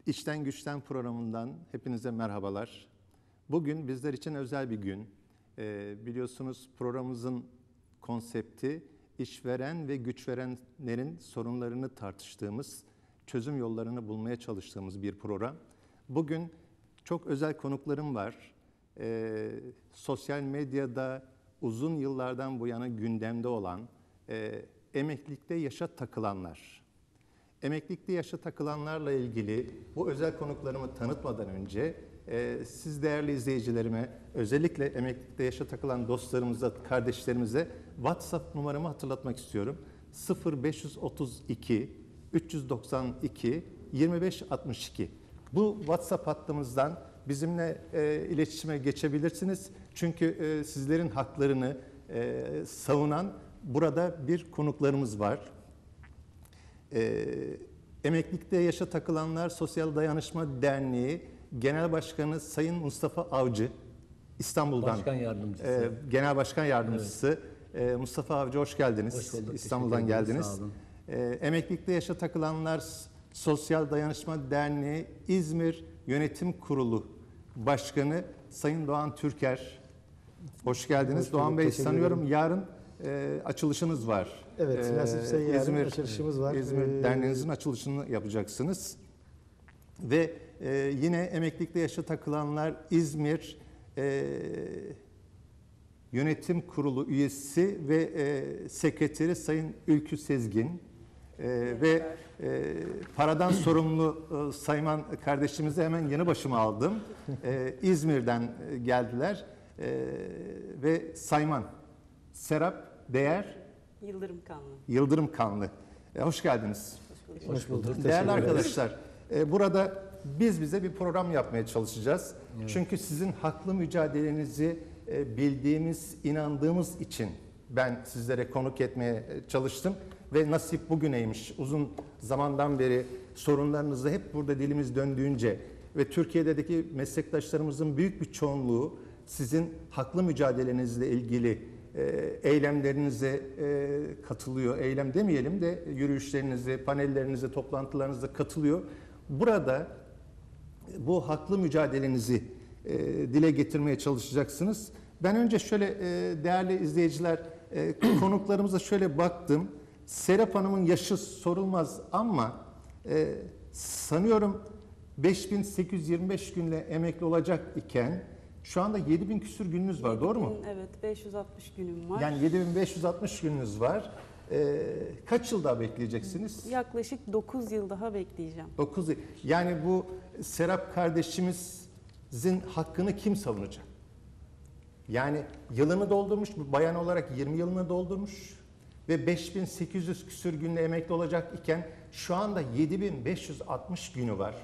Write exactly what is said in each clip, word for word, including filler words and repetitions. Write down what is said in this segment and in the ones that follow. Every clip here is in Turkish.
İşten Güçten programından hepinize merhabalar. Bugün bizler için özel bir gün. Ee, biliyorsunuz programımızın konsepti işveren ve güçverenlerin sorunlarını tartıştığımız, çözüm yollarını bulmaya çalıştığımız bir program. Bugün çok özel konuklarım var. Ee, sosyal medyada uzun yıllardan bu yana gündemde olan e, emeklilikte yaşa takılanlar. Emeklilikte yaşa takılanlarla ilgili bu özel konuklarımı tanıtmadan önce e, siz değerli izleyicilerime, özellikle emeklilikte yaşa takılan dostlarımıza, kardeşlerimize WhatsApp numaramı hatırlatmak istiyorum. sıfır beş otuz iki üç doksan iki yirmi beş altmış iki. Bu WhatsApp hattımızdan bizimle e, iletişime geçebilirsiniz. Çünkü e, sizlerin haklarını e, savunan burada bir konuklarımız var. E, Emeklilikte Yaşa Takılanlar Sosyal Dayanışma Derneği Genel Başkanı Sayın Mustafa Avcı, İstanbul'dan Başkan Yardımcısı. E, Genel Başkan Yardımcısı evet. e, Mustafa Avcı, hoş geldiniz. Hoş bulduk, İstanbul'dan geldiniz. E, Emeklilikte Yaşa Takılanlar Sosyal Dayanışma Derneği İzmir Yönetim Kurulu Başkanı Sayın Doğan Türker, hoş geldiniz. Hoş bulduk, Doğan Bey, sanıyorum ederim. yarın e, açılışınız var. Evet, ee, nasipse yarın İzmir, açılışımız var. İzmir ee, Derneğinizin açılışını yapacaksınız. Ve e, yine emeklilikte yaşa takılanlar İzmir e, Yönetim Kurulu üyesi ve e, sekreteri Sayın Ülkü Sezgin e, ve e, paradan sorumlu e, Sayman kardeşimizi hemen yanı başıma aldım. E, İzmir'den geldiler e, ve Sayman Serap Değer Yıldırım Kanlı. Yıldırım Kanlı. E, hoş geldiniz. Hoş bulduk. Hoş bulduk. Değerli arkadaşlar, e, burada biz bize bir program yapmaya çalışacağız. Evet. Çünkü sizin haklı mücadelenizi e, bildiğimiz, inandığımız için ben sizlere konuk etmeye çalıştım. Ve nasip bugüneymiş. Uzun zamandan beri sorunlarınızı hep burada dilimiz döndüğünce ve Türkiye'deki meslektaşlarımızın büyük bir çoğunluğu sizin haklı mücadelenizle ilgili eylemlerinize katılıyor. Eylem demeyelim de yürüyüşlerinize, panellerinize, toplantılarınıza katılıyor. Burada bu haklı mücadelenizi dile getirmeye çalışacaksınız. Ben önce şöyle değerli izleyiciler, konuklarımıza şöyle baktım. Serap Hanım'ın yaşı sorulmaz ama sanıyorum beş bin sekiz yüz yirmi beş günle emekli olacak iken şu anda yedi bin küsür gününüz var, doğru mu? Evet, beş yüz altmış günüm var. Yani yedi bin beş yüz altmış gününüz var. Ee, kaç yıl daha bekleyeceksiniz? Yaklaşık dokuz yıl daha bekleyeceğim. dokuz yıl. Yani bu Serap kardeşimizin hakkını kim savunacak? Yani yılını doldurmuş, bir bayan olarak yirmi yılını doldurmuş ve beş bin sekiz yüz küsür günle emekli olacak iken şu anda yedi bin beş yüz altmış günü var.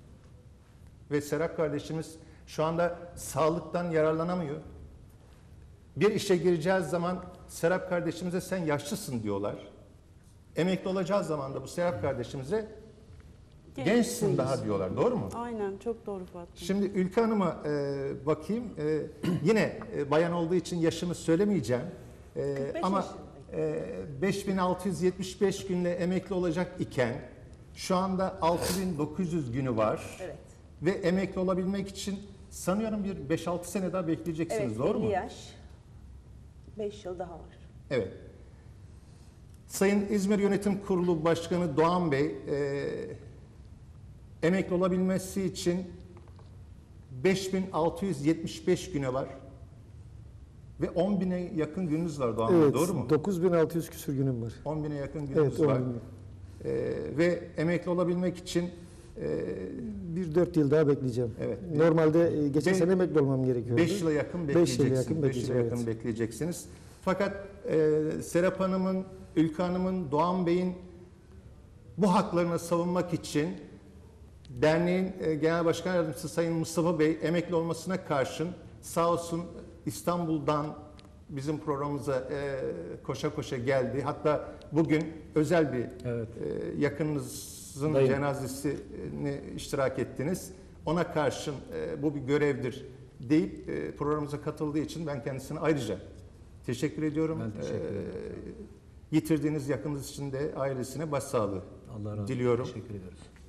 Ve Serap kardeşimiz şu anda sağlıktan yararlanamıyor. Bir işe gireceğiz zaman Serap kardeşimize sen yaşlısın diyorlar. Emekli olacağız zaman da bu Serap kardeşimize Genç gençsin daha diyorlar. Doğru mu? Aynen, çok doğru Fatma. Şimdi Ülke Hanım'a e, bakayım. E, yine e, bayan olduğu için yaşını söylemeyeceğim. E, ama e, beş bin altı yüz yetmiş beş günle emekli olacak iken şu anda altı bin dokuz yüz günü var. Evet. Ve emekli olabilmek için sanıyorum bir beş altı sene daha bekleyeceksiniz, evet, doğru mu? elli yaş, beş yıl daha var. Evet. Sayın İzmir Yönetim Kurulu Başkanı Doğan Bey, e, emekli olabilmesi için beş bin altı yüz yetmiş beş güne var. Ve on bine yakın gününüz var Doğan evet, Bey, doğru mu? dokuz bin altı yüz küsür günüm var. on bine yakın gününüz Evet, var. E, ve emekli olabilmek için Ee, bir dört yıl daha bekleyeceğim. Evet. Normalde geçen Be- sene emekli olmam gerekiyordu. beş yıla yakın bekleyeceksiniz. beş yıla yakın, beş yıla yakın evet. bekleyeceksiniz. Fakat e, Serap Hanım'ın, Ülke Hanım'ın, Doğan Bey'in bu haklarını savunmak için derneğin e, Genel Başkan Yardımcısı Sayın Mustafa Bey emekli olmasına karşın sağ olsun İstanbul'dan bizim programımıza e, koşa koşa geldi. Hatta bugün özel bir evet. e, yakınınız Dayım. cenazesine iştirak ettiniz. Ona karşın e, bu bir görevdir deyip e, programımıza katıldığı için ben kendisine ayrıca teşekkür ediyorum. Ben teşekkür ederim. E, yitirdiğiniz yakınınız için de ailesine başsağlığı Allah razı olsun. diliyorum. Teşekkür ediyoruz.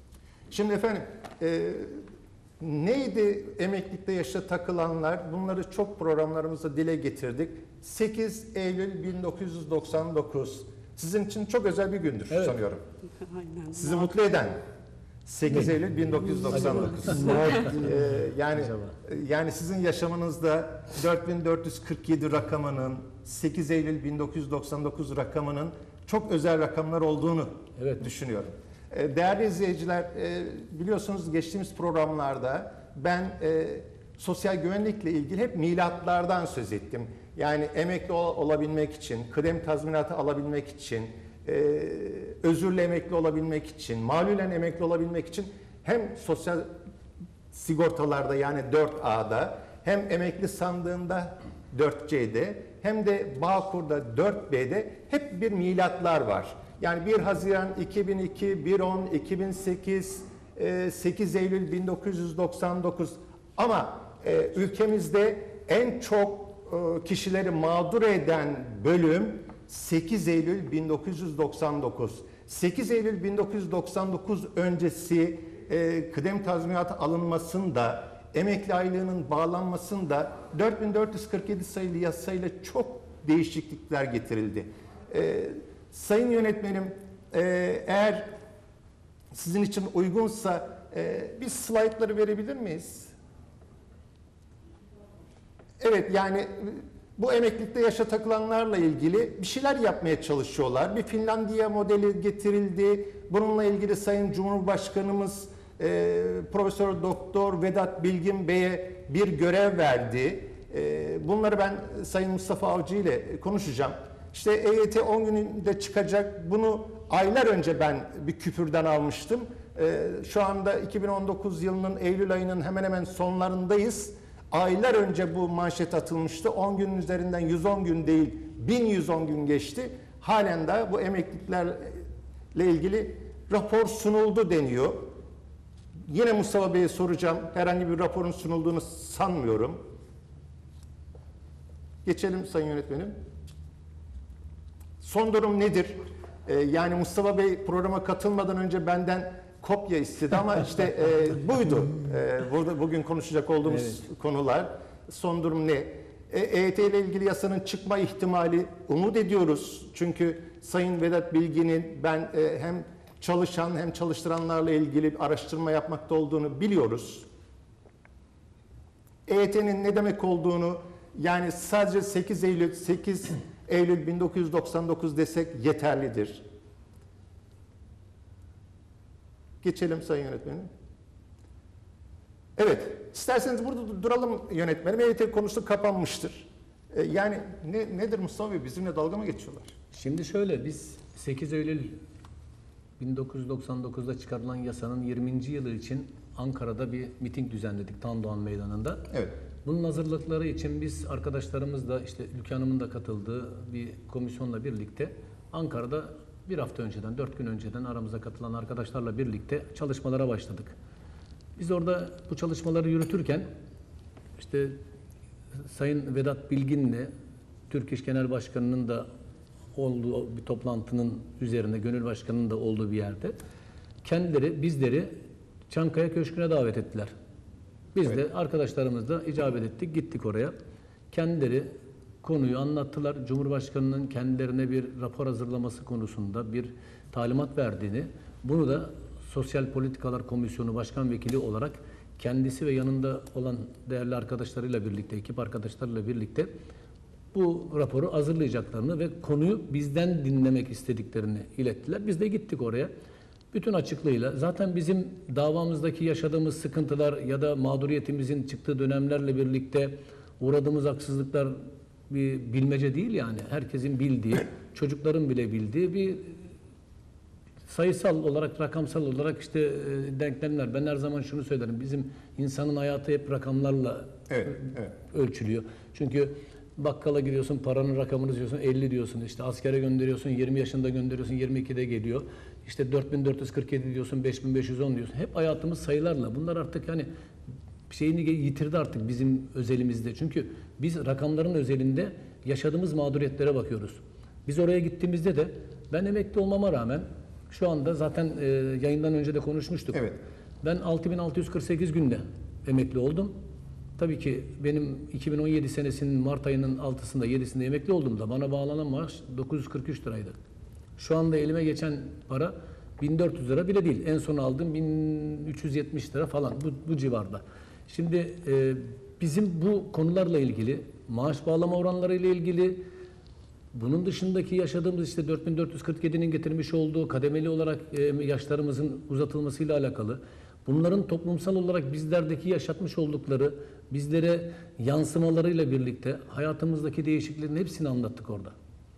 Şimdi efendim, e, neydi emeklilikte yaşa takılanlar? Bunları çok programlarımızda dile getirdik. sekiz Eylül bin dokuz yüz doksan dokuz. Sizin için çok özel bir gündür Evet. sanıyorum. Aynen. Sizi mutlu eden sekiz Eylül bin dokuz yüz doksan dokuz. Ee, yani yani sizin yaşamınızda dört bin dört yüz kırk yedi rakamının, sekiz Eylül bin dokuz yüz doksan dokuz rakamının çok özel rakamlar olduğunu Evet. düşünüyorum. Ee, değerli izleyiciler, e, biliyorsunuz geçtiğimiz programlarda ben e, sosyal güvenlikle ilgili hep milatlardan söz ettim. Yani emekli ol- olabilmek için, kıdem tazminatı alabilmek için, e, özürlü emekli olabilmek için, malulen emekli olabilmek için hem sosyal sigortalarda yani dört A'da hem emekli sandığında dört C'de hem de Bağkur'da dört B'de hep bir milatlar var. Yani bir Haziran iki bin iki, bir on, iki bin sekiz, e, sekiz Eylül bin dokuz yüz doksan dokuz ama e, ülkemizde en çok e, kişileri mağdur eden bölüm sekiz Eylül bin dokuz yüz doksan dokuz. sekiz Eylül bin dokuz yüz doksan dokuz öncesi e, kıdem tazminatı alınmasında, emekli aylığının bağlanmasında dört bin dört yüz kırk yedi sayılı yasayla çok değişiklikler getirildi. E, sayın yönetmenim, e, eğer sizin için uygunsa e, bir slaytları verebilir miyiz? Evet, yani bu emeklilikte yaşa takılanlarla ilgili bir şeyler yapmaya çalışıyorlar. Bir Finlandiya modeli getirildi. Bununla ilgili Sayın Cumhurbaşkanımız e, Profesör Doktor Vedat Bilgin Bey'e bir görev verdi. E, bunları ben Sayın Mustafa Avcı ile konuşacağım. İşte E Y T on gününde çıkacak. Bunu aylar önce ben bir küpürden almıştım. E, şu anda iki bin on dokuz yılının Eylül ayının hemen hemen sonlarındayız. Aylar önce bu manşet atılmıştı. on günün üzerinden yüz on gün değil, bin yüz on gün geçti. Halen de bu emekliliklerle ilgili rapor sunuldu deniyor. Yine Mustafa Bey'e soracağım. Herhangi bir raporun sunulduğunu sanmıyorum. Geçelim Sayın Yönetmenim. Son durum nedir? Ee, yani Mustafa Bey programa katılmadan önce benden kopya istedi ama işte e, buydu. E, burada bugün konuşacak olduğumuz evet. konular. Son durum ne? E, EYT ile ilgili yasanın çıkma ihtimali umut ediyoruz. Çünkü Sayın Vedat Bilgin'in ben e, hem çalışan hem çalıştıranlarla ilgili bir araştırma yapmakta olduğunu biliyoruz. E Y T'nin ne demek olduğunu, yani sadece sekiz Eylül sekiz Eylül bin dokuz yüz doksan dokuz desek yeterlidir. Geçelim Sayın Yönetmenim. Evet, isterseniz burada duralım yönetmenim. E Y T konusu kapanmıştır. Ee, yani ne, nedir Mustafa Bey? Bizimle dalga mı geçiyorlar? Şimdi şöyle, biz sekiz Eylül bin dokuz yüz doksan dokuzda çıkarılan yasanın yirminci yılı için Ankara'da bir miting düzenledik Tandoğan Meydanı'nda. Evet. Bunun hazırlıkları için biz arkadaşlarımızla, işte Ülke Hanım'ın da katıldığı bir komisyonla birlikte Ankara'da bir hafta önceden, dört gün önceden aramıza katılan arkadaşlarla birlikte çalışmalara başladık. Biz orada bu çalışmaları yürütürken işte Sayın Vedat Bilgin'le Türk İş Genel Başkanı'nın da olduğu bir toplantının üzerinde, Gönül Başkanı'nın da olduğu bir yerde kendileri bizleri Çankaya Köşkü'ne davet ettiler. Biz evet. de arkadaşlarımızla icabet ettik, gittik oraya. Kendileri konuyu anlattılar. Cumhurbaşkanının kendilerine bir rapor hazırlaması konusunda bir talimat verdiğini, bunu da Sosyal Politikalar Komisyonu Başkan Vekili olarak kendisi ve yanında olan değerli arkadaşlarıyla birlikte, ekip arkadaşlarıyla birlikte bu raporu hazırlayacaklarını ve konuyu bizden dinlemek istediklerini ilettiler. Biz de gittik oraya. Bütün açıklığıyla, zaten bizim davamızdaki yaşadığımız sıkıntılar ya da mağduriyetimizin çıktığı dönemlerle birlikte uğradığımız haksızlıklar bir bilmece değil yani. Herkesin bildiği, çocukların bile bildiği bir sayısal olarak, rakamsal olarak işte e, denklemler. Ben her zaman şunu söylerim. Bizim insanın hayatı hep rakamlarla evet, evet. ölçülüyor. Çünkü bakkala gidiyorsun, paranın rakamını diyorsun, elli diyorsun. İşte askere gönderiyorsun, yirmi yaşında gönderiyorsun, yirmi ikide geliyor. İşte dört bin dört yüz kırk yedi diyorsun, beş bin beş yüz on diyorsun. Hep hayatımız sayılarla. Bunlar artık hani şeyini yitirdi artık bizim özelimizde. Çünkü biz rakamların özelinde yaşadığımız mağduriyetlere bakıyoruz. Biz oraya gittiğimizde de ben emekli olmama rağmen şu anda zaten e, yayından önce de konuşmuştuk. Evet. Ben altı bin altı yüz kırk sekiz günde emekli oldum. Tabii ki benim iki bin on yedi senesinin Mart ayının altısında yedisinde emekli olduğumda bana bağlanan maaş dokuz yüz kırk üç liraydı. Şu anda elime geçen para bin dört yüz lira bile değil. En son aldığım bin üç yüz yetmiş lira falan bu, bu civarda. Şimdi e, bizim bu konularla ilgili, maaş bağlama oranları ile ilgili, bunun dışındaki yaşadığımız işte dört bin dört yüz kırk yedi'nin getirmiş olduğu kademeli olarak e, yaşlarımızın uzatılmasıyla alakalı, bunların toplumsal olarak bizlerdeki yaşatmış oldukları, bizlere yansımalarıyla birlikte hayatımızdaki değişikliklerin hepsini anlattık orada.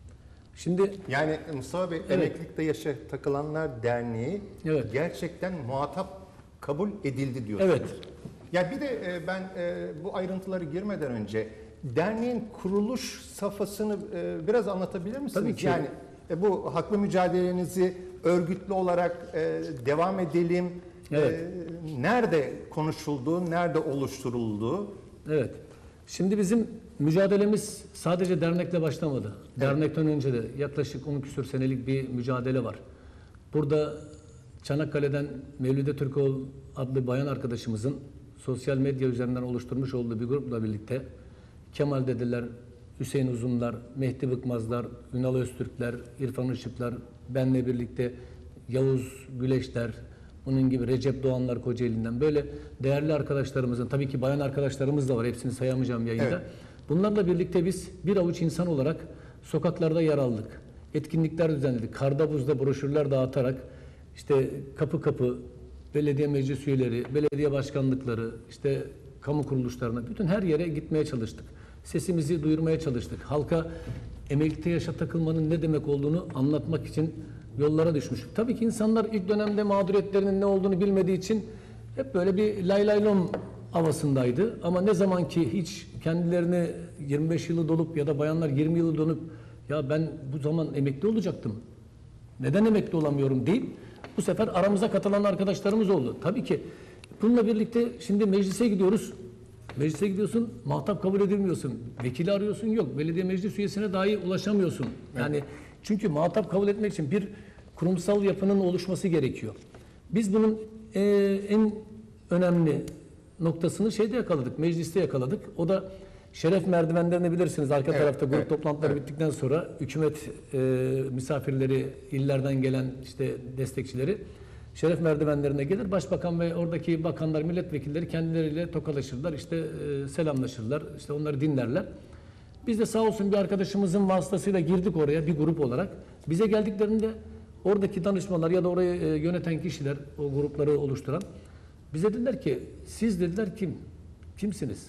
Şimdi Yani Mustafa Bey, Evet. Emeklilikte Yaşa Takılanlar Derneği Evet. gerçekten muhatap kabul edildi diyorsunuz. Evet. Ya bir de e, ben e, bu ayrıntıları girmeden önce derneğin kuruluş safhasını e, biraz anlatabilir misiniz? Tabii ki. Yani e, bu haklı mücadelenizi örgütlü olarak e, devam edelim. Evet. E, nerede konuşuldu, nerede oluşturuldu? Evet. Şimdi bizim mücadelemiz sadece dernekle başlamadı. Dernekten önce de yaklaşık on küsur senelik bir mücadele var. Burada Çanakkale'den Mevlüde Türkoğlu adlı bayan arkadaşımızın sosyal medya üzerinden oluşturmuş olduğu bir grupla birlikte Kemal Dedeler, Hüseyin Uzunlar, Mehdi Bıkmazlar, Ünal Öztürkler, İrfan Işıklar, benle birlikte Yavuz Güleşler, bunun gibi Recep Doğanlar Kocaeli'nden böyle değerli arkadaşlarımızın, tabii ki bayan arkadaşlarımız da var, hepsini sayamayacağım yayında. Evet. Bunlarla birlikte biz bir avuç insan olarak sokaklarda yer aldık. Etkinlikler düzenledik. Karda buzda broşürler dağıtarak işte kapı kapı belediye meclis üyeleri, belediye başkanlıkları, işte kamu kuruluşlarına, bütün her yere gitmeye çalıştık. Sesimizi duyurmaya çalıştık. Halka emeklilikte yaşa takılmanın ne demek olduğunu anlatmak için yollara düşmüştük. Tabii ki insanlar ilk dönemde mağduriyetlerinin ne olduğunu bilmediği için hep böyle bir lay lay lom havasındaydı. Ama ne zaman ki hiç kendilerini yirmi beş yılı dolup ya da bayanlar yirmi yılı dolup ya ben bu zaman emekli olacaktım, neden emekli olamıyorum deyip bu sefer aramıza katılan arkadaşlarımız oldu. Tabii ki bununla birlikte şimdi meclise gidiyoruz. Meclise gidiyorsun, muhatap kabul edilmiyorsun. Vekili arıyorsun, yok. Belediye meclis üyesine dahi ulaşamıyorsun. Yani çünkü muhatap kabul etmek için bir kurumsal yapının oluşması gerekiyor. Biz bunun e, en önemli noktasını şeyde yakaladık, mecliste yakaladık. O da şeref merdivenlerini bilirsiniz. Arka Evet, tarafta grup evet, toplantıları evet. bittikten sonra hükümet e, misafirleri, illerden gelen işte destekçileri şeref merdivenlerine gelir. Başbakan ve oradaki bakanlar, milletvekilleri kendileriyle tokalaşırlar, işte e, selamlaşırlar, işte onları dinlerler. Biz de sağ olsun bir arkadaşımızın vasıtasıyla girdik oraya bir grup olarak. Bize geldiklerinde oradaki danışmanlar ya da orayı e, yöneten kişiler, o grupları oluşturan bize dediler ki, siz dediler kim? Kimsiniz?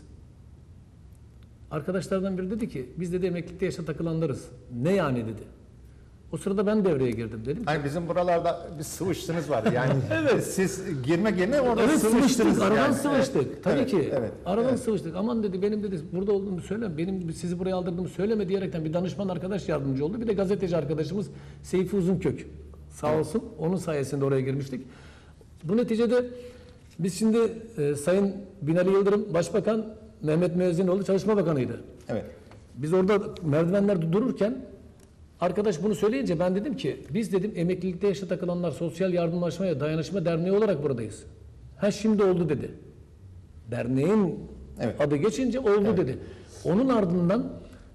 Arkadaşlardan biri dedi ki, biz dedi emeklilikte yaşa takılanlarız. Ne yani dedi. O sırada ben devreye girdim dedim. Hani bizim buralarda bir sıvıştınız var. Yani evet. Siz girme yerine orada Evet, sıvıştınız. sıvıştık, aradan yani. sıvıştık. Evet, Tabii evet, ki. Evet, aradan evet. sıvıştık. Aman dedi benim dedi burada olduğumu söyleme. Benim sizi buraya aldırdığımı söyleme diyerekten bir danışman arkadaş yardımcı oldu. Bir de gazeteci arkadaşımız Seyfi Uzunkök. Sağ Evet. olsun. Onun sayesinde oraya girmiştik. Bu neticede biz şimdi e, Sayın Binali Yıldırım Başbakan, Mehmet Müezzinoğlu Çalışma Bakanıydı. Evet. Biz orada merdivenlerde dururken arkadaş bunu söyleyince ben dedim ki biz dedim emeklilikte yaşa takılanlar Sosyal Yardımlaşma ve Dayanışma Derneği olarak buradayız. Ha şimdi oldu dedi. Derneğin Evet. adı geçince oldu Evet. dedi. Onun ardından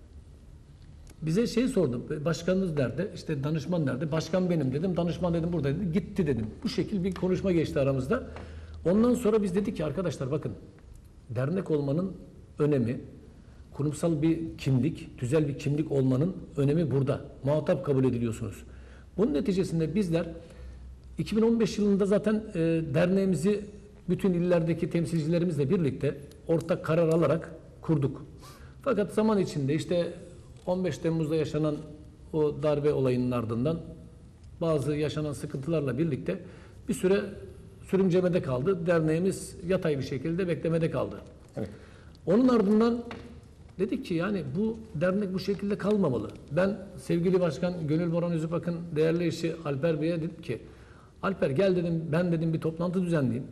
bize şey sordu. Başkanınız nerede? İşte danışman nerede? Başkan benim dedim. Danışman dedim burada dedi. Gitti dedim. Bu şekil bir konuşma geçti aramızda. Ondan sonra biz dedik ki arkadaşlar bakın dernek olmanın önemi, kurumsal bir kimlik, tüzel bir kimlik olmanın önemi burada. Muhatap kabul ediliyorsunuz. Bunun neticesinde bizler iki bin on beş yılında zaten e, derneğimizi bütün illerdeki temsilcilerimizle birlikte ortak karar alarak kurduk. Fakat zaman içinde işte on beş Temmuz'da yaşanan o darbe olayının ardından bazı yaşanan sıkıntılarla birlikte bir süre sürümcemede kaldı. Derneğimiz yatay bir şekilde beklemede kaldı. Evet. Onun ardından dedik ki yani bu dernek bu şekilde kalmamalı. Ben sevgili başkan Gönül Boran Üzüpak'ın değerli eşi Alper Bey'e dedim ki Alper gel dedim ben dedim bir toplantı düzenleyeyim.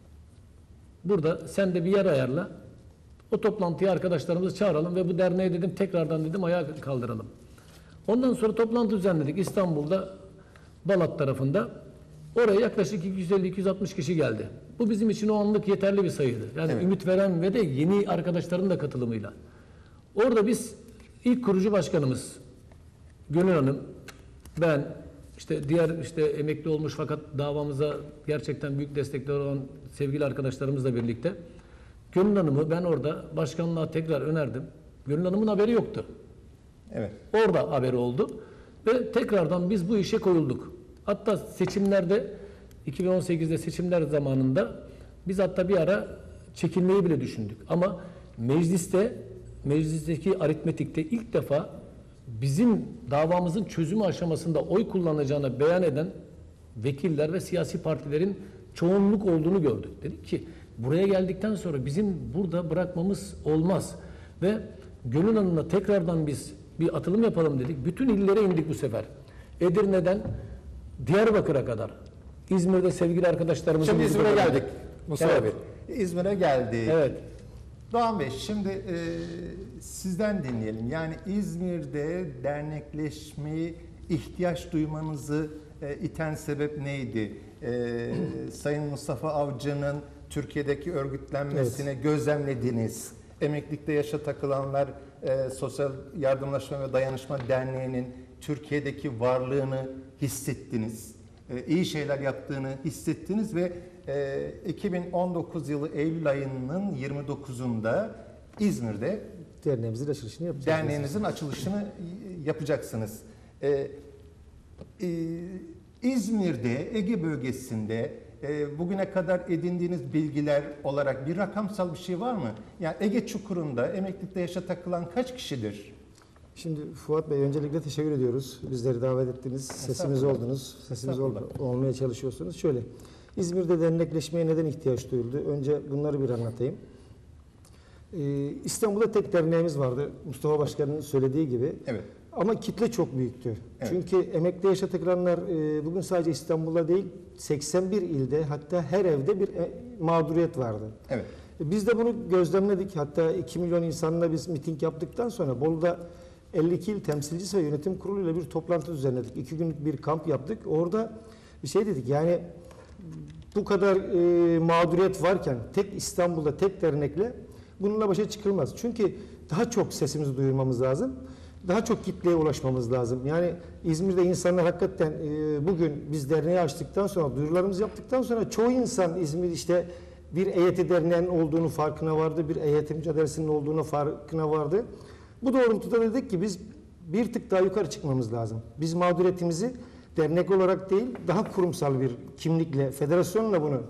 Burada sen de bir yer ayarla. O toplantıya arkadaşlarımızı çağıralım ve bu derneği dedim tekrardan dedim ayağa kaldıralım. Ondan sonra toplantı düzenledik İstanbul'da Balat tarafında. Oraya yaklaşık iki yüz elli iki yüz altmış kişi geldi. Bu bizim için o anlık yeterli bir sayıydı. Yani Evet. ümit veren ve de yeni arkadaşların da katılımıyla. Orada biz ilk kurucu başkanımız Gönül Hanım, ben, işte diğer işte emekli olmuş fakat davamıza gerçekten büyük destekler olan sevgili arkadaşlarımızla birlikte Gönül Hanım'ı ben orada başkanlığa tekrar önerdim. Gönül Hanım'ın haberi yoktu. Evet. Orada haberi oldu ve tekrardan biz bu işe koyulduk. Hatta seçimlerde iki bin on sekizde seçimler zamanında biz hatta bir ara çekilmeyi bile düşündük. Ama mecliste, meclisteki aritmetikte ilk defa bizim davamızın çözümü aşamasında oy kullanacağını beyan eden vekiller ve siyasi partilerin çoğunluk olduğunu gördük. Dedik ki buraya geldikten sonra bizim burada bırakmamız olmaz. Ve Gönül Hanım'la tekrardan biz bir atılım yapalım dedik. Bütün illere indik bu sefer. Edirne'den Diyarbakır'a kadar. İzmir'de sevgili arkadaşlarımızın... Şimdi İzmir'e geldik Mustafa Evet. Bey. İzmir'e geldik. Evet. Doğan Bey, şimdi e, sizden dinleyelim. Yani İzmir'de dernekleşmeyi ihtiyaç duymanızı e, iten sebep neydi? E, Sayın Mustafa Avcı'nın Türkiye'deki örgütlenmesine gözlemlediniz. Emeklilikte yaşa takılanlar e, Sosyal Yardımlaşma ve Dayanışma Derneği'nin Türkiye'deki varlığını hissettiniz. E, iyi şeyler yaptığını hissettiniz ve e, iki bin on dokuz yılı Eylül ayının yirmi dokuzunda İzmir'de Derneğimizin açılışını yapacağız. derneğinizin açılışını yapacaksınız. E, e, İzmir'de, Ege bölgesinde e, bugüne kadar edindiğiniz bilgiler olarak bir rakamsal bir şey var mı? Yani Ege Çukuru'nda emeklilikte yaşa takılan kaç kişidir? Şimdi Fuat Bey, öncelikle teşekkür ediyoruz. Bizleri davet ettiniz, sesimiz oldunuz, sesimiz ol, olmaya çalışıyorsunuz. Şöyle, İzmir'de dernekleşmeye neden ihtiyaç duyuldu? Önce bunları bir anlatayım. Ee, İstanbul'da tek derneğimiz vardı, Mustafa Başkan'ın söylediği gibi. Evet. Ama kitle çok büyüktü. Evet. Çünkü emekli yaşa takılanlar e, bugün sadece İstanbul'da değil, seksen bir ilde, hatta her evde bir e, mağduriyet vardı. Evet. Biz de bunu gözlemledik. Hatta iki milyon insanla biz miting yaptıktan sonra Bolu'da elli iki il temsilcisi ve yönetim kuruluyla bir toplantı düzenledik. İki günlük bir kamp yaptık. Orada bir şey dedik, yani bu kadar e, mağduriyet varken tek İstanbul'da tek dernekle bununla başa çıkılmaz. Çünkü daha çok sesimizi duyurmamız lazım. Daha çok kitleye ulaşmamız lazım. Yani İzmir'de insanlar hakikaten e, bugün biz derneği açtıktan sonra, duyurularımızı yaptıktan sonra çoğu insan İzmir işte bir E Y T derneğinin olduğunu farkına vardı, bir E Y T mücadelesinin olduğunu farkına vardı. Bu doğrultuda dedik ki biz bir tık daha yukarı çıkmamız lazım. Biz mağduriyetimizi dernek olarak değil, daha kurumsal bir kimlikle, federasyonla bunu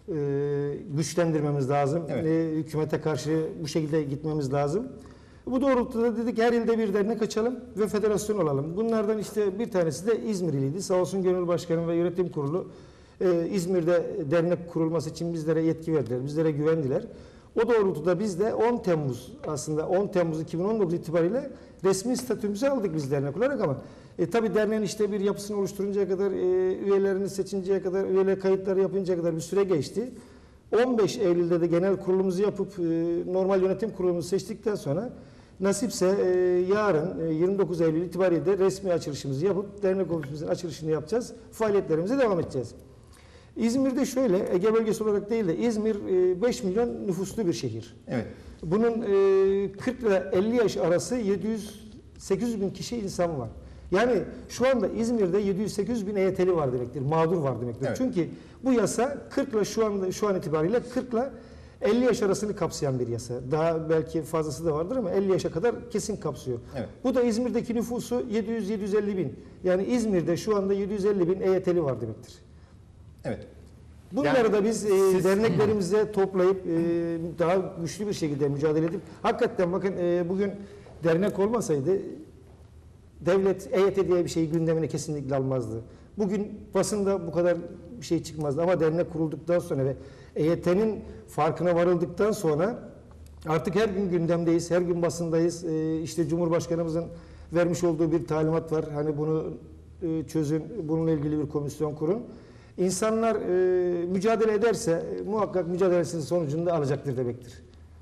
e, güçlendirmemiz lazım. Evet. E, hükümete karşı bu şekilde gitmemiz lazım. Bu doğrultuda dedik her ilde bir dernek açalım ve federasyon olalım. Bunlardan işte bir tanesi de İzmir iliydi. Sağ olsun Gönül Başkanı ve yönetim kurulu e, İzmir'de dernek kurulması için bizlere yetki verdiler, bizlere güvendiler. O doğrultuda biz de on Temmuz aslında on Temmuz iki bin on dokuz itibariyle resmi statümüzü aldık biz dernek olarak ama e, tabii derneğin işte bir yapısını oluşturuncaya kadar, e, üyelerini seçinceye kadar, üyeler kayıtları yapıncaya kadar bir süre geçti. on beş Eylül'de de genel kurulumuzu yapıp e, normal yönetim kurulumuzu seçtikten sonra nasipse e, yarın e, yirmi dokuz Eylül itibariyle de resmi açılışımızı yapıp dernek ofisimizin açılışını yapacağız. Faaliyetlerimize devam edeceğiz. İzmir'de şöyle, Ege bölgesi olarak değil de İzmir e, beş milyon nüfuslu bir şehir. Evet. Bunun e, kırk ile elli yaş arası yedi yüz sekiz yüz bin kişi insan var. Yani şu anda İzmir'de yedi yüz sekiz yüz bin E Y T'li var demektir, mağdur var demektir. Evet. Çünkü bu yasa kırk ile şu anda şu an itibariyle kırk ile elli yaş arasını kapsayan bir yasa. Daha belki fazlası da vardır ama elli yaşa kadar kesin kapsıyor. Evet. Bu da İzmir'deki nüfusu yedi yüz yedi yüz elli bin. Yani İzmir'de şu anda yedi yüz elli bin E Y T'li var demektir. Evet. Bunları Yani da biz e, siz- derneklerimize toplayıp e, daha güçlü bir şekilde mücadele edip hakikaten bakın e, bugün dernek olmasaydı devlet E Y T diye bir şeyi gündemine kesinlikle almazdı. Bugün basında bu kadar bir şey çıkmazdı ama dernek kurulduktan sonra ve E Y T'nin farkına varıldıktan sonra artık her gün gündemdeyiz, her gün basındayız. E, işte Cumhurbaşkanımızın vermiş olduğu bir talimat var. Hani bunu e, çözün, bununla ilgili bir komisyon kurun. İnsanlar e, mücadele ederse e, muhakkak mücadelesinin sonucunu da alacaktır demektir.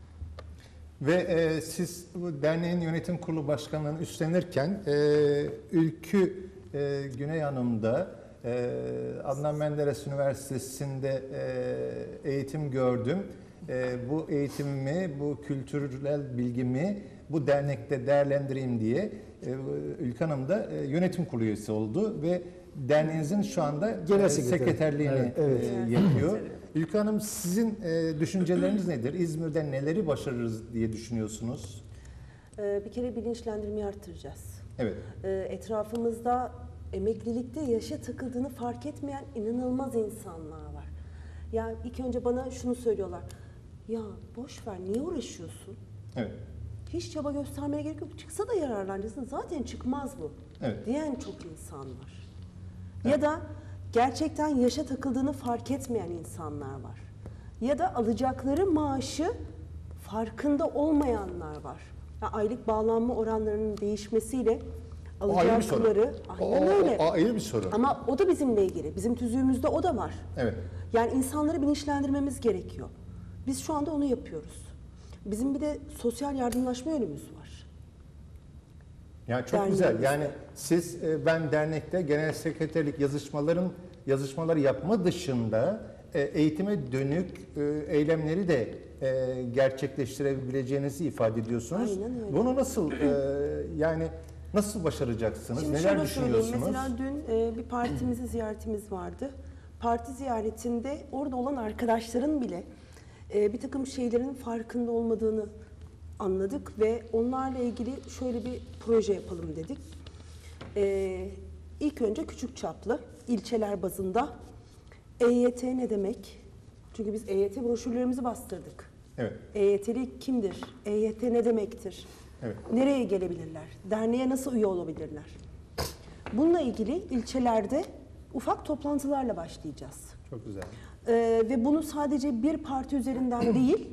Ve e, siz bu derneğin yönetim kurulu başkanlığını üstlenirken e, Ülkü e, Güney Hanım da Ee, Adnan Menderes Üniversitesi'nde e, eğitim gördüm. E, bu eğitimimi, bu kültürel bilgimi bu dernekte değerlendireyim diye e, Ülkan Hanım da e, yönetim kurulu üyesi oldu ve derneğinizin şu anda Genel e, sekreteri. sekreterliğini Evet, evet. e, yapıyor. Ülkan Hanım, sizin e, düşünceleriniz nedir? İzmir'de neleri başarırız diye düşünüyorsunuz? Ee, bir kere bilinçlendirmeyi arttıracağız. Evet. Ee, etrafımızda emeklilikte yaşa takıldığını fark etmeyen inanılmaz insanlar var. Yani ilk önce bana şunu söylüyorlar. Ya boş ver, niye uğraşıyorsun? Evet. Hiç çaba göstermeye gerek yok. Çıksa da yararlanacaksın. Zaten çıkmaz bu. Evet. Diyen çok insan var. Ya da gerçekten yaşa takıldığını fark etmeyen insanlar var. Ya da alacakları maaşı farkında olmayanlar var. Yani aylık bağlanma oranlarının değişmesiyle O ayrı bir soru. alacakları O, aynen o- öyle. o ayrı bir soru. Ama o da bizimle ilgili. Bizim tüzüğümüzde o da var. Evet. Yani insanları bilinçlendirmemiz gerekiyor. Biz şu anda onu yapıyoruz. Bizim bir de sosyal yardımlaşma yönümüz var. Yani çok Derneğimiz. güzel. Yani siz, e, ben dernekte genel sekreterlik yazışmaların yazışmaları yapma dışında e, eğitime dönük e, eylemleri de e, gerçekleştirebileceğinizi ifade ediyorsunuz. Aynen öyle. Bunu nasıl e, yani nasıl başaracaksınız? Şimdi Neler şöyle söyleyeyim. düşünüyorsunuz? Mesela dün e, bir partimizi ziyaretimiz vardı. Parti ziyaretinde orada olan arkadaşların bile e, bir takım şeylerin farkında olmadığını anladık ve onlarla ilgili şöyle bir proje yapalım dedik. E, ilk önce küçük çaplı ilçeler bazında E Y T ne demek? Çünkü biz E Y T broşürlerimizi bastırdık. Evet. E Y T'li kimdir? E Y T ne demektir? Evet. Nereye gelebilirler? Derneğe nasıl üye olabilirler? Bununla ilgili ilçelerde ufak toplantılarla başlayacağız. Çok güzel. Ee, ve bunu sadece bir parti üzerinden değil,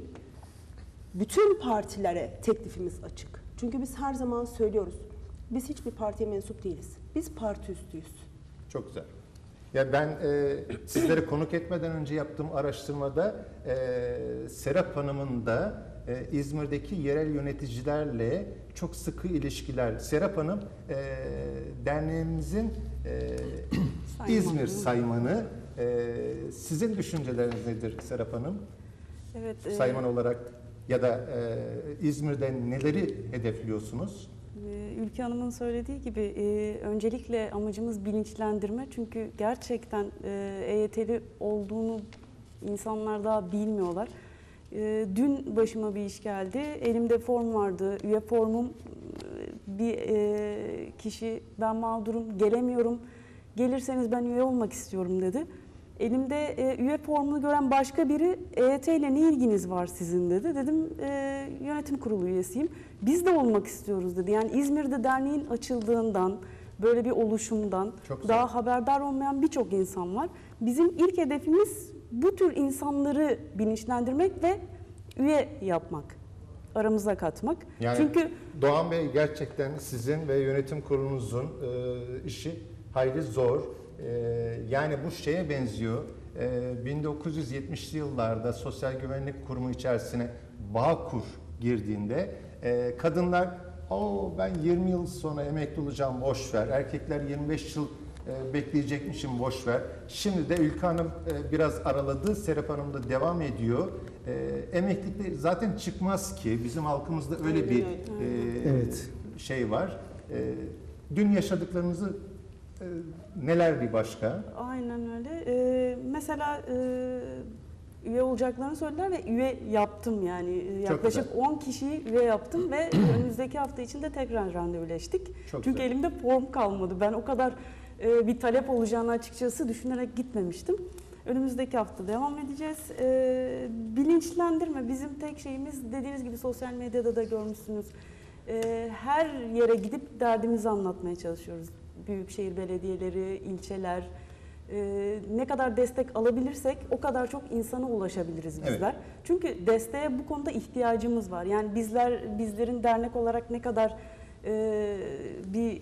bütün partilere teklifimiz açık. Çünkü biz her zaman söylüyoruz, biz hiçbir partiye mensup değiliz. Biz parti üstüyüz. Çok güzel. Ya ben e, sizlere konuk etmeden önce yaptığım araştırmada e, Serap Hanım'ın da e, İzmir'deki yerel yöneticilerle çok sıkı ilişkiler. Serap Hanım e, derneğimizin e, Saymanı. İzmir saymanı. E, sizin düşünceleriniz nedir Serap Hanım? Evet. e, Sayman olarak ya da e, İzmir'de neleri hedefliyorsunuz? e, Ülke Hanım'ın söylediği gibi e, öncelikle amacımız bilinçlendirme. Çünkü gerçekten e, E Y T'li olduğunu insanlar daha bilmiyorlar. E, dün başıma bir iş geldi. Elimde form vardı. Üye formum, e, bir e, kişi ben mağdurum, gelemiyorum. Gelirseniz ben üye olmak istiyorum dedi. Elimde e, üye formunu gören başka biri E Y T ile ne ilginiz var sizin dedi. Dedim e, yönetim kurulu üyesiyim. Biz de olmak istiyoruz dedi. Yani İzmir'de derneğin açıldığından, böyle bir oluşumdan Çok güzel. daha haberdar olmayan birçok insan var. Bizim ilk hedefimiz bu tür insanları bilinçlendirmek ve üye yapmak, aramıza katmak. Yani Çünkü Doğan Bey, gerçekten sizin ve yönetim kurulunuzun e, işi hayli zor. E, yani bu şeye benziyor. E, bin dokuz yüz yetmişli yıllarda Sosyal Güvenlik Kurumu içerisine Bağkur girdiğinde e, kadınlar o ben yirmi yıl sonra emekli olacağım boş ver. Erkekler yirmi beş yıl e, bekleyecekmişim boş ver. Şimdi de Ülke Hanım e, biraz araladı. Serap Hanım da devam ediyor. E, emeklilikte zaten çıkmaz ki. Bizim halkımızda öyle Aynen bir öyle. e, Evet. şey var. E, dün yaşadıklarınızı e, neler bir başka? aynen öyle. Ee, mesela e, üye olacaklarını söylediler ve üye yaptım yani. Ee, Yaklaşık güzel. on kişiyi üye yaptım ve önümüzdeki hafta içinde tekrar randevuleştik. Çok Çünkü güzel. elimde form kalmadı. Ben o kadar e, bir talep olacağını açıkçası düşünerek gitmemiştim. Önümüzdeki hafta devam edeceğiz. Ee, bilinçlendirme bizim tek şeyimiz, dediğiniz gibi sosyal medyada da görmüşsünüz. Ee, her yere gidip derdimizi anlatmaya çalışıyoruz. Büyükşehir belediyeleri, ilçeler, e, ne kadar destek alabilirsek o kadar çok insana ulaşabiliriz bizler. Evet. Çünkü desteğe bu konuda ihtiyacımız var. Yani bizler, bizlerin dernek olarak ne kadar e, bir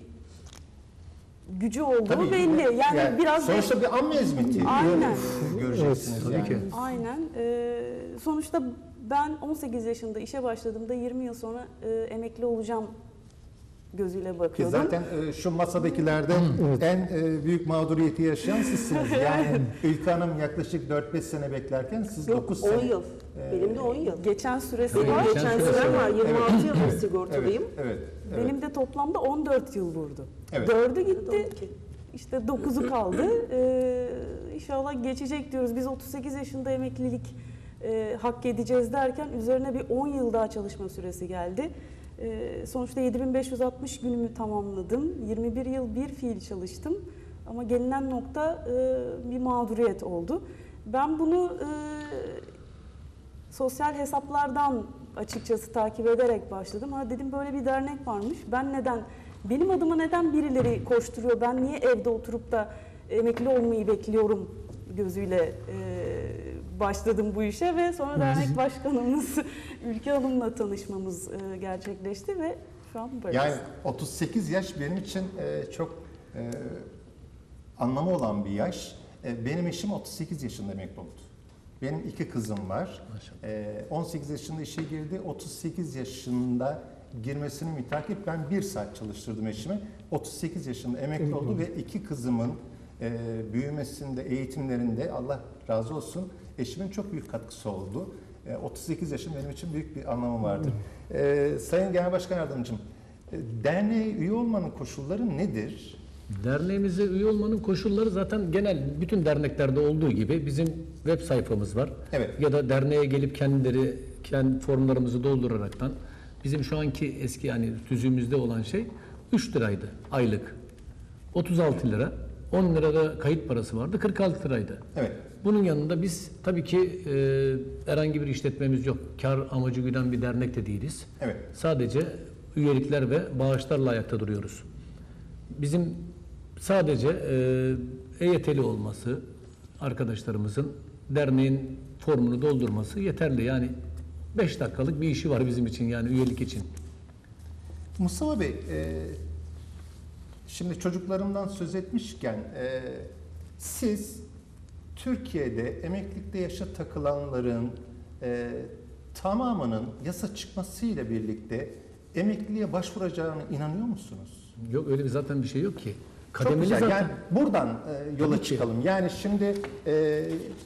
gücü olduğu Tabii, belli. Yani, biraz da- sonuçta bir amme hizmeti Aynen. göreceksiniz Tabii yani. ki. Aynen. Ee, sonuçta ben on sekiz yaşında işe başladığımda yirmi yıl sonra e, emekli olacağım gözüyle Ki bakıyordum. zaten e, şu masadakilerde en e, büyük mağduriyeti yaşayan sizsiniz. Yani Ülke Hanım yaklaşık dört beş sene beklerken siz Yok, dokuz on sene. yıl. Benim de on yıl. Geçen süresi Benim var. geçen geçen süresi sürem var. var. yirmi altı yıldır Evet, sigortalıyım. evet, evet. Benim de toplamda on dört yıl vurdu. Evet. dördü gitti. on iki. İşte dokuzu kaldı. Ee, inşallah geçecek diyoruz. Biz otuz sekiz yaşında emeklilik e, hak edeceğiz derken üzerine bir on yıl daha çalışma süresi geldi. E, sonuçta yedi bin beş yüz altmış günümü tamamladım. yirmi bir yıl bir fiil çalıştım. Ama gelinen nokta e, bir mağduriyet oldu. Ben bunu e, sosyal hesaplardan açıkçası takip ederek başladım. Ha dedim böyle bir dernek varmış. Ben neden, benim adıma neden birileri koşturuyor? Ben niye evde oturup da emekli olmayı bekliyorum gözüyle e, başladım bu işe ve sonra dernek başkanımız Ülke Hanım'la tanışmamız e, gerçekleşti ve şu an böyle. Yani otuz sekiz yaş benim için e, çok e, anlamı olan bir yaş. E, benim eşim otuz sekiz yaşında emekli oldu. Benim iki kızım var. E, on sekiz yaşında işe girdi. otuz sekiz yaşında girmesini mütakip ben bir saat çalıştırdım eşimi. otuz sekiz yaşında emekli oldu ve iki kızımın e, büyümesinde, eğitimlerinde Allah razı olsun eşimin çok büyük katkısı oldu. E, otuz sekiz yaşım benim için büyük bir anlamı vardır. E, Sayın Genel Başkan Yardımcım, e, derneğe üye olmanın koşulları nedir? Derneğimize üye olmanın koşulları zaten genel bütün derneklerde olduğu gibi bizim web sayfamız var. Evet. Ya da derneğe gelip kendileri kendi formlarımızı dolduraraktan bizim şu anki eski yani tüzüğümüzde olan şey üç liraydı aylık. otuz altı lira. on lirada kayıt parası vardı. kırk altı liraydı. Evet. Bunun yanında biz tabii ki e, herhangi bir işletmemiz yok. Kar amacı güden bir dernek de değiliz. Evet. Sadece üyelikler ve bağışlarla ayakta duruyoruz. Bizim sadece e, E Y T'li olması, arkadaşlarımızın derneğin formunu doldurması yeterli. Yani beş dakikalık bir işi var bizim için yani üyelik için. Mustafa Bey, e, şimdi çocuklarımdan söz etmişken e, siz Türkiye'de emeklilikte yaşa takılanların e, tamamının yasa çıkmasıyla birlikte emekliliğe başvuracağına inanıyor musunuz? Yok öyle bir zaten bir şey yok ki. Çok Kademeli güzel. zaten. Yani buradan e, yola Tabii ki. çıkalım. Yani şimdi e,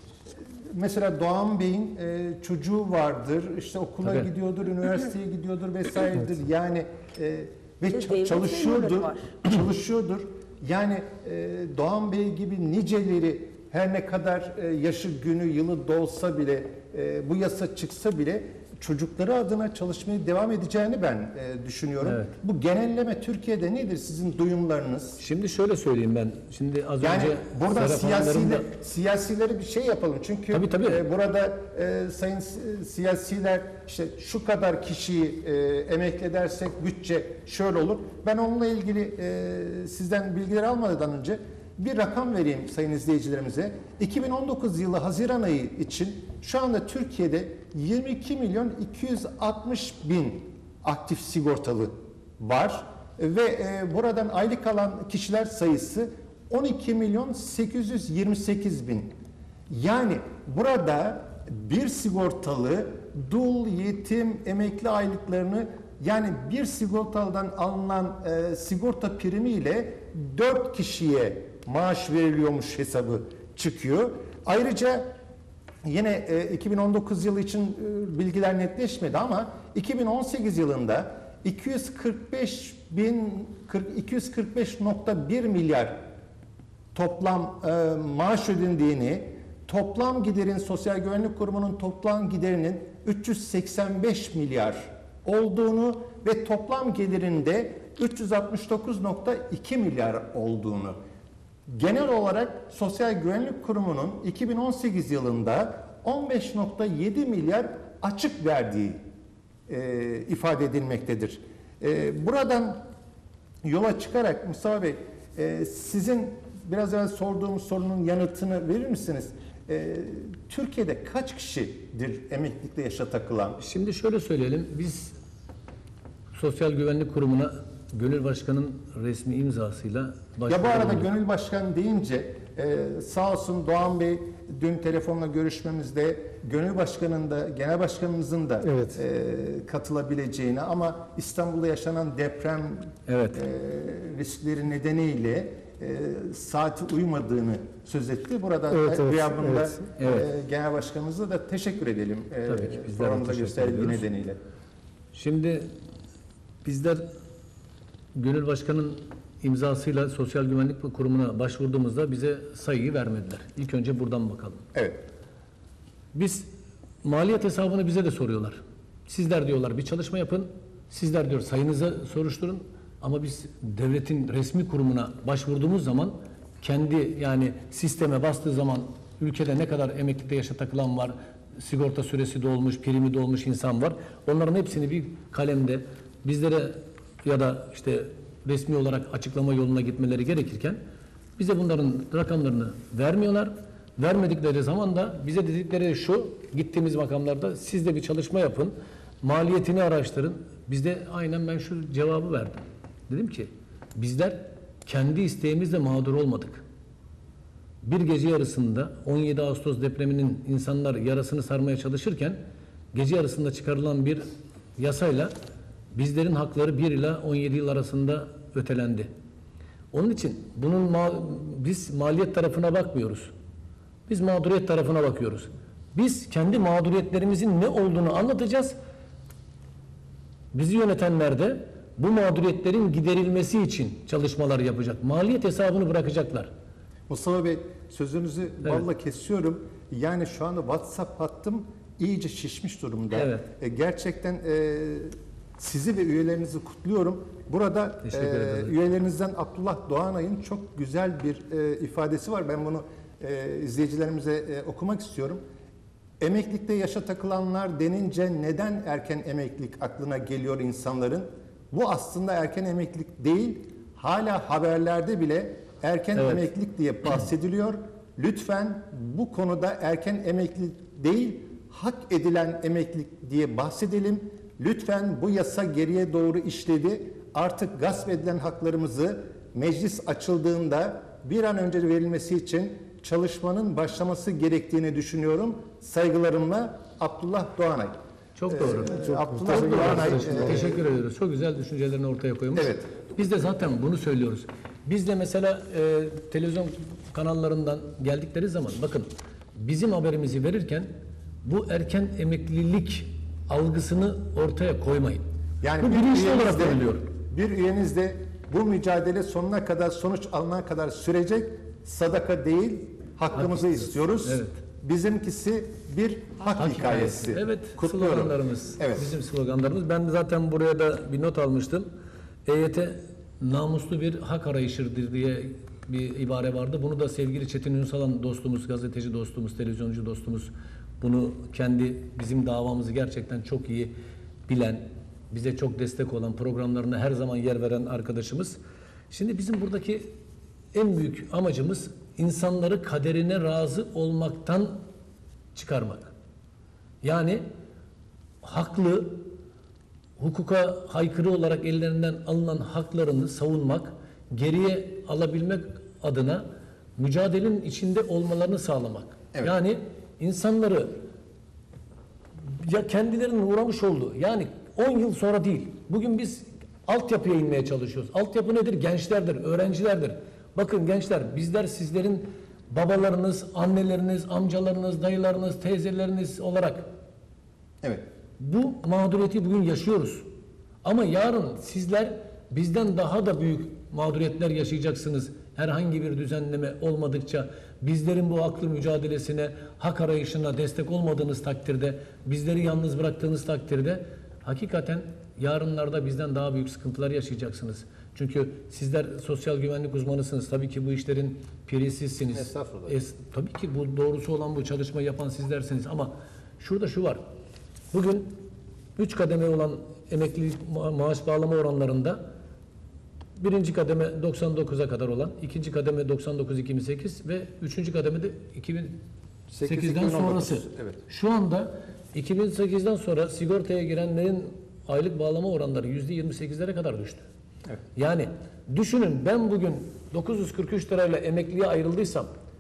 mesela Doğan Bey'in e, çocuğu vardır, işte okula Tabii. gidiyordur, üniversiteye gidiyordur vesairedir. Yani e, ve İşte ça- devlet çalışıyordur, memurları var. çalışıyordur. Yani e, Doğan Bey gibi niceleri her ne kadar e, yaşı günü yılı dolsa bile e, bu yasa çıksa bile çocukları adına çalışmaya devam edeceğini ben e, düşünüyorum. Evet. Bu genelleme Türkiye'de nedir sizin duyumlarınız? Şimdi şöyle söyleyeyim ben. Şimdi az Yani önce buradan Serap Hanımların siyasiler, da- siyasileri bir şey yapalım. Çünkü Tabii, tabii. e, burada e, sayın si- siyasiler işte şu kadar kişiyi e, emekli edersek bütçe şöyle olur. Ben onunla ilgili e, sizden bilgileri almadan önce bir rakam vereyim sayın izleyicilerimize. iki bin on dokuz yılı Haziran ayı için şu anda Türkiye'de yirmi iki milyon iki yüz altmış bin aktif sigortalı var ve e, buradan aylık alan kişiler sayısı on iki milyon sekiz yüz yirmi sekiz bin. Yani burada bir sigortalı dul, yetim, emekli aylıklarını yani bir sigortalıdan alınan e, sigorta primi ile dört kişiye maaş veriliyormuş hesabı çıkıyor. Ayrıca yine e, iki bin on dokuz yılı için e, bilgiler netleşmedi ama iki bin on sekiz yılında iki yüz kırk beş bin iki yüz kırk beş nokta bir milyar toplam e, maaş ödendiğini, toplam giderin Sosyal Güvenlik Kurumu'nun toplam giderinin üç yüz seksen beş milyar olduğunu ve toplam gelirinde üç yüz altmış dokuz nokta iki milyar olduğunu. Genel olarak Sosyal Güvenlik Kurumu'nun iki bin on sekiz yılında on beş nokta yedi milyar açık verdiği e, ifade edilmektedir. E, buradan yola çıkarak Mustafa Bey, e, sizin biraz evvel sorduğumuz sorunun yanıtını verir misiniz? E, Türkiye'de kaç kişidir emeklilikte yaşa takılan? Şimdi şöyle söyleyelim. Biz Sosyal Güvenlik Kurumu'na Gönül Başkan'ın resmi imzasıyla Ya bu başvuru arada bulduk. Gönül Başkan deyince Ee, sağ olsun Doğan Bey dün telefonla görüşmemizde Gönül Başkanı'nın da Genel Başkanımızın da Evet. e, katılabileceğini ama İstanbul'da yaşanan deprem Evet. e, riskleri nedeniyle e, saati uymadığını söz etti. Burada Evet, evet, gıyabında evet. Evet. e, Genel Başkanımıza da teşekkür edelim. E, Tabii ki, bizler de programımıza teşekkür gösterdiği ediyoruz. nedeniyle. Şimdi bizler Gönül Başkan'ın imzasıyla Sosyal Güvenlik Kurumu'na başvurduğumuzda bize sayıyı vermediler. İlk önce buradan bakalım. Evet. Biz maliyet hesabını bize de soruyorlar. Sizler diyorlar bir çalışma yapın. Sizler diyor sayınızı soruşturun. Ama biz devletin resmi kurumuna başvurduğumuz zaman kendi yani sisteme bastığı zaman ülkede ne kadar emeklilikte yaşa takılan var, sigorta süresi dolmuş, primi dolmuş insan var. Onların hepsini bir kalemde bizlere ya da işte resmi olarak açıklama yoluna gitmeleri gerekirken bize bunların rakamlarını vermiyorlar. Vermedikleri zaman da bize dedikleri şu, gittiğimiz makamlarda siz de bir çalışma yapın, maliyetini araştırın. Biz de aynen ben şu cevabı verdim. Dedim ki bizler kendi isteğimizle mağdur olmadık. Bir gece yarısında on yedi Ağustos depreminin insanlar yarasını sarmaya çalışırken gece yarısında çıkarılan bir yasayla bizlerin hakları bir ila on yedi yıl arasında ötelendi. Onun için bunun ma biz maliyet tarafına bakmıyoruz. Biz mağduriyet tarafına bakıyoruz. Biz kendi mağduriyetlerimizin ne olduğunu anlatacağız. Bizi yönetenler de bu mağduriyetlerin giderilmesi için çalışmalar yapacak. Maliyet hesabını bırakacaklar. Mustafa Bey sözünüzü valla kesiyorum. Yani şu anda WhatsApp hattım iyice şişmiş durumda. Evet. E, gerçekten e, sizi ve üyelerinizi kutluyorum. Burada Teşekkür e, ederim. üyelerinizden Abdullah Doğanay'ın çok güzel bir e, ifadesi var. Ben bunu e, izleyicilerimize e, okumak istiyorum. Emeklilikte yaşa takılanlar denince neden erken emeklilik aklına geliyor insanların? Bu aslında erken emeklilik değil, hala haberlerde bile erken Evet. emeklilik diye bahsediliyor. Lütfen bu konuda erken emeklilik değil, hak edilen emeklilik diye bahsedelim. Lütfen bu yasa geriye doğru işledi. Artık gasp edilen haklarımızı meclis açıldığında bir an önce verilmesi için çalışmanın başlaması gerektiğini düşünüyorum. Saygılarımla Abdullah Doğanay. Çok doğru. Ee, Çok, Abdullah çok doğru Doğanay, arkadaşım. e, Teşekkür ediyoruz. Çok güzel düşüncelerini ortaya koymuş. Evet. Biz de zaten bunu söylüyoruz. Biz de mesela e, televizyon kanallarından geldikleri zaman bakın bizim haberimizi verirken bu erken emeklilik algısını ortaya koymayın. Yani bu bir bilinçli üyeniz olarak de- veriliyor. Bir üyeniz de bu mücadele sonuna kadar, sonuç alana kadar sürecek. Sadaka değil, hakkımızı Hak istiyoruz. Evet. Bizimkisi bir hak, Hak hikayesi. Evet, Kutluyorum. sloganlarımız. Evet. Bizim sloganlarımız. Ben de zaten buraya da bir not almıştım. E Y T namuslu bir hak arayışıdır diye bir ibare vardı. Bunu da sevgili Çetin Ünsalan dostumuz, gazeteci dostumuz, televizyoncu dostumuz bunu kendi bizim davamızı gerçekten çok iyi bilen, bize çok destek olan, programlarına her zaman yer veren arkadaşımız. Şimdi bizim buradaki en büyük amacımız insanları kaderine razı olmaktan çıkarmak. Yani haklı, hukuka haykırı olarak ellerinden alınan haklarını savunmak, geriye alabilmek adına mücadelenin içinde olmalarını sağlamak. Evet. Yani insanları ya kendilerinin uğramış olduğu, yani on yıl sonra değil, bugün biz altyapıya inmeye çalışıyoruz. Altyapı nedir? Gençlerdir, öğrencilerdir. Bakın gençler, bizler sizlerin babalarınız, anneleriniz, amcalarınız, dayılarınız, teyzeleriniz olarak Evet. bu mağduriyeti bugün yaşıyoruz. Ama yarın sizler bizden daha da büyük mağduriyetler yaşayacaksınız. Herhangi bir düzenleme olmadıkça, bizlerin bu haklı mücadelesine, hak arayışına destek olmadığınız takdirde, bizleri yalnız bıraktığınız takdirde hakikaten yarınlarda bizden daha büyük sıkıntılar yaşayacaksınız. Çünkü sizler sosyal güvenlik uzmanısınız. Tabii ki bu işlerin piri sizsiniz. Estağfurullah. Es, tabii ki bu doğrusu olan bu çalışmayı yapan sizlersiniz. Ama şurada şu var. Bugün üç kademe olan emeklilik ma- maaş bağlama oranlarında birinci kademe doksan dokuza kadar olan, ikinci kademe doksan dokuz iki bin sekiz ve üçüncü kademede iki bin sekizden sonrası. Evet. Şu anda iki bin sekizden sonra sigortaya girenlerin aylık bağlama oranları yüzde yirmi sekizlere kadar düştü. Evet. Yani düşünün ben bugün dokuz yüz kırk üç lirayla emekliye ayrıldıysam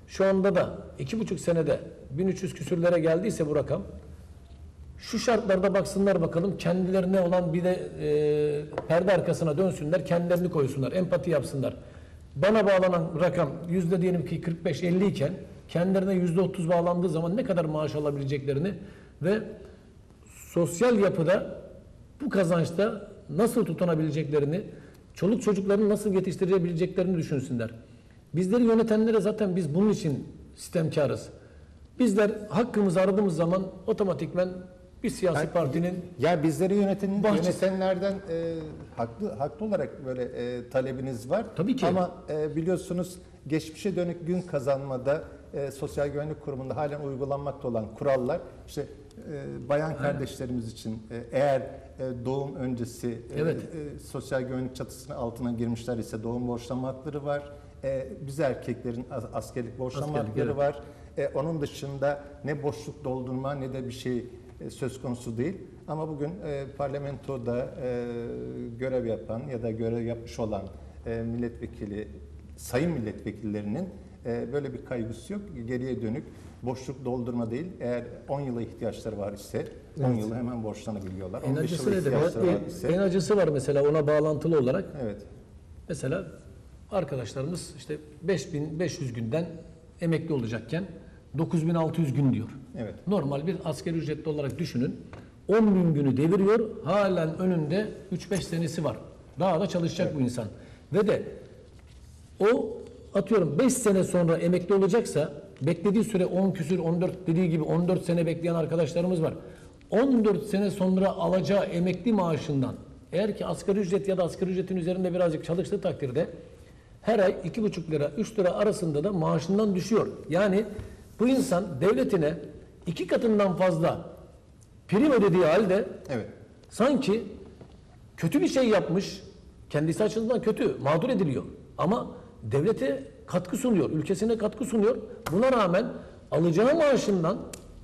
Şu anda da iki buçuk senede bin üç yüz küsürlere geldiyse bu rakam, şu şartlarda baksınlar bakalım, kendilerine olan bir de e, perde arkasına dönsünler, kendilerini koysunlar, empati yapsınlar. Bana bağlanan rakam yüzde diyelim ki kırk beş elli iken kendilerine yüzde otuz bağlandığı zaman ne kadar maaş alabileceklerini ve sosyal yapıda bu kazançta nasıl tutunabileceklerini, çoluk çocuklarını nasıl yetiştirebileceklerini düşünsünler. Bizleri yönetenlere zaten biz bunun için sistemkarız. Bizler hakkımızı aradığımız zaman otomatikmen bir siyasi Yani- partinin Ya bizleri yöneten, Bahçesi- yönetenlerden e, haklı haklı olarak böyle e, talebiniz var. Tabii ki. Ama e, biliyorsunuz geçmişe dönük gün kazanmada e, Sosyal Güvenlik Kurumu'nda halen uygulanmakta olan kurallar, işte e, bayan kardeşlerimiz için e, eğer e, doğum öncesi e, Evet. e, sosyal güvenlik çatısının altına girmişler ise doğum borçlanma hakları var. E, biz erkeklerin as- askerlik borçlanma Askerlik, hakları evet. var. E, onun dışında ne boşluk doldurma ne de bir şey e, söz konusu değil. Ama bugün e, parlamentoda e, görev yapan ya da görev yapmış olan e, milletvekili, sayın milletvekillerinin e, böyle bir kaygısı yok. Geriye dönük boşluk doldurma değil. Eğer on yıla ihtiyaçları var ise on yılı hemen borçlanabiliyorlar. en on beş acısı yıla nedir? ihtiyaçları var En, en ise acısı var mesela ona bağlantılı olarak. evet. Mesela arkadaşlarımız işte beş bin beş yüz günden emekli olacakken dokuz bin altı yüz gün diyor. Evet. Normal bir asgari ücretli olarak düşünün. on bin günü deviriyor. Halen önünde üç beş senesi var. Daha da çalışacak bu insan. Ve de o atıyorum beş sene sonra emekli olacaksa beklediği süre on küsür on dört dediği gibi on dört sene bekleyen arkadaşlarımız var. on dört sene sonra alacağı emekli maaşından eğer ki asgari ücret ya da asgari ücretin üzerinde birazcık çalıştığı takdirde her ay iki buçuk lira üç lira arasında da maaşından düşüyor. Yani bu insan devletine iki katından fazla prim ödediği halde Evet. sanki kötü bir şey yapmış, kendisi açısından kötü, mağdur ediliyor. Ama devlete katkı sunuyor, ülkesine katkı sunuyor. Buna rağmen alacağı maaşından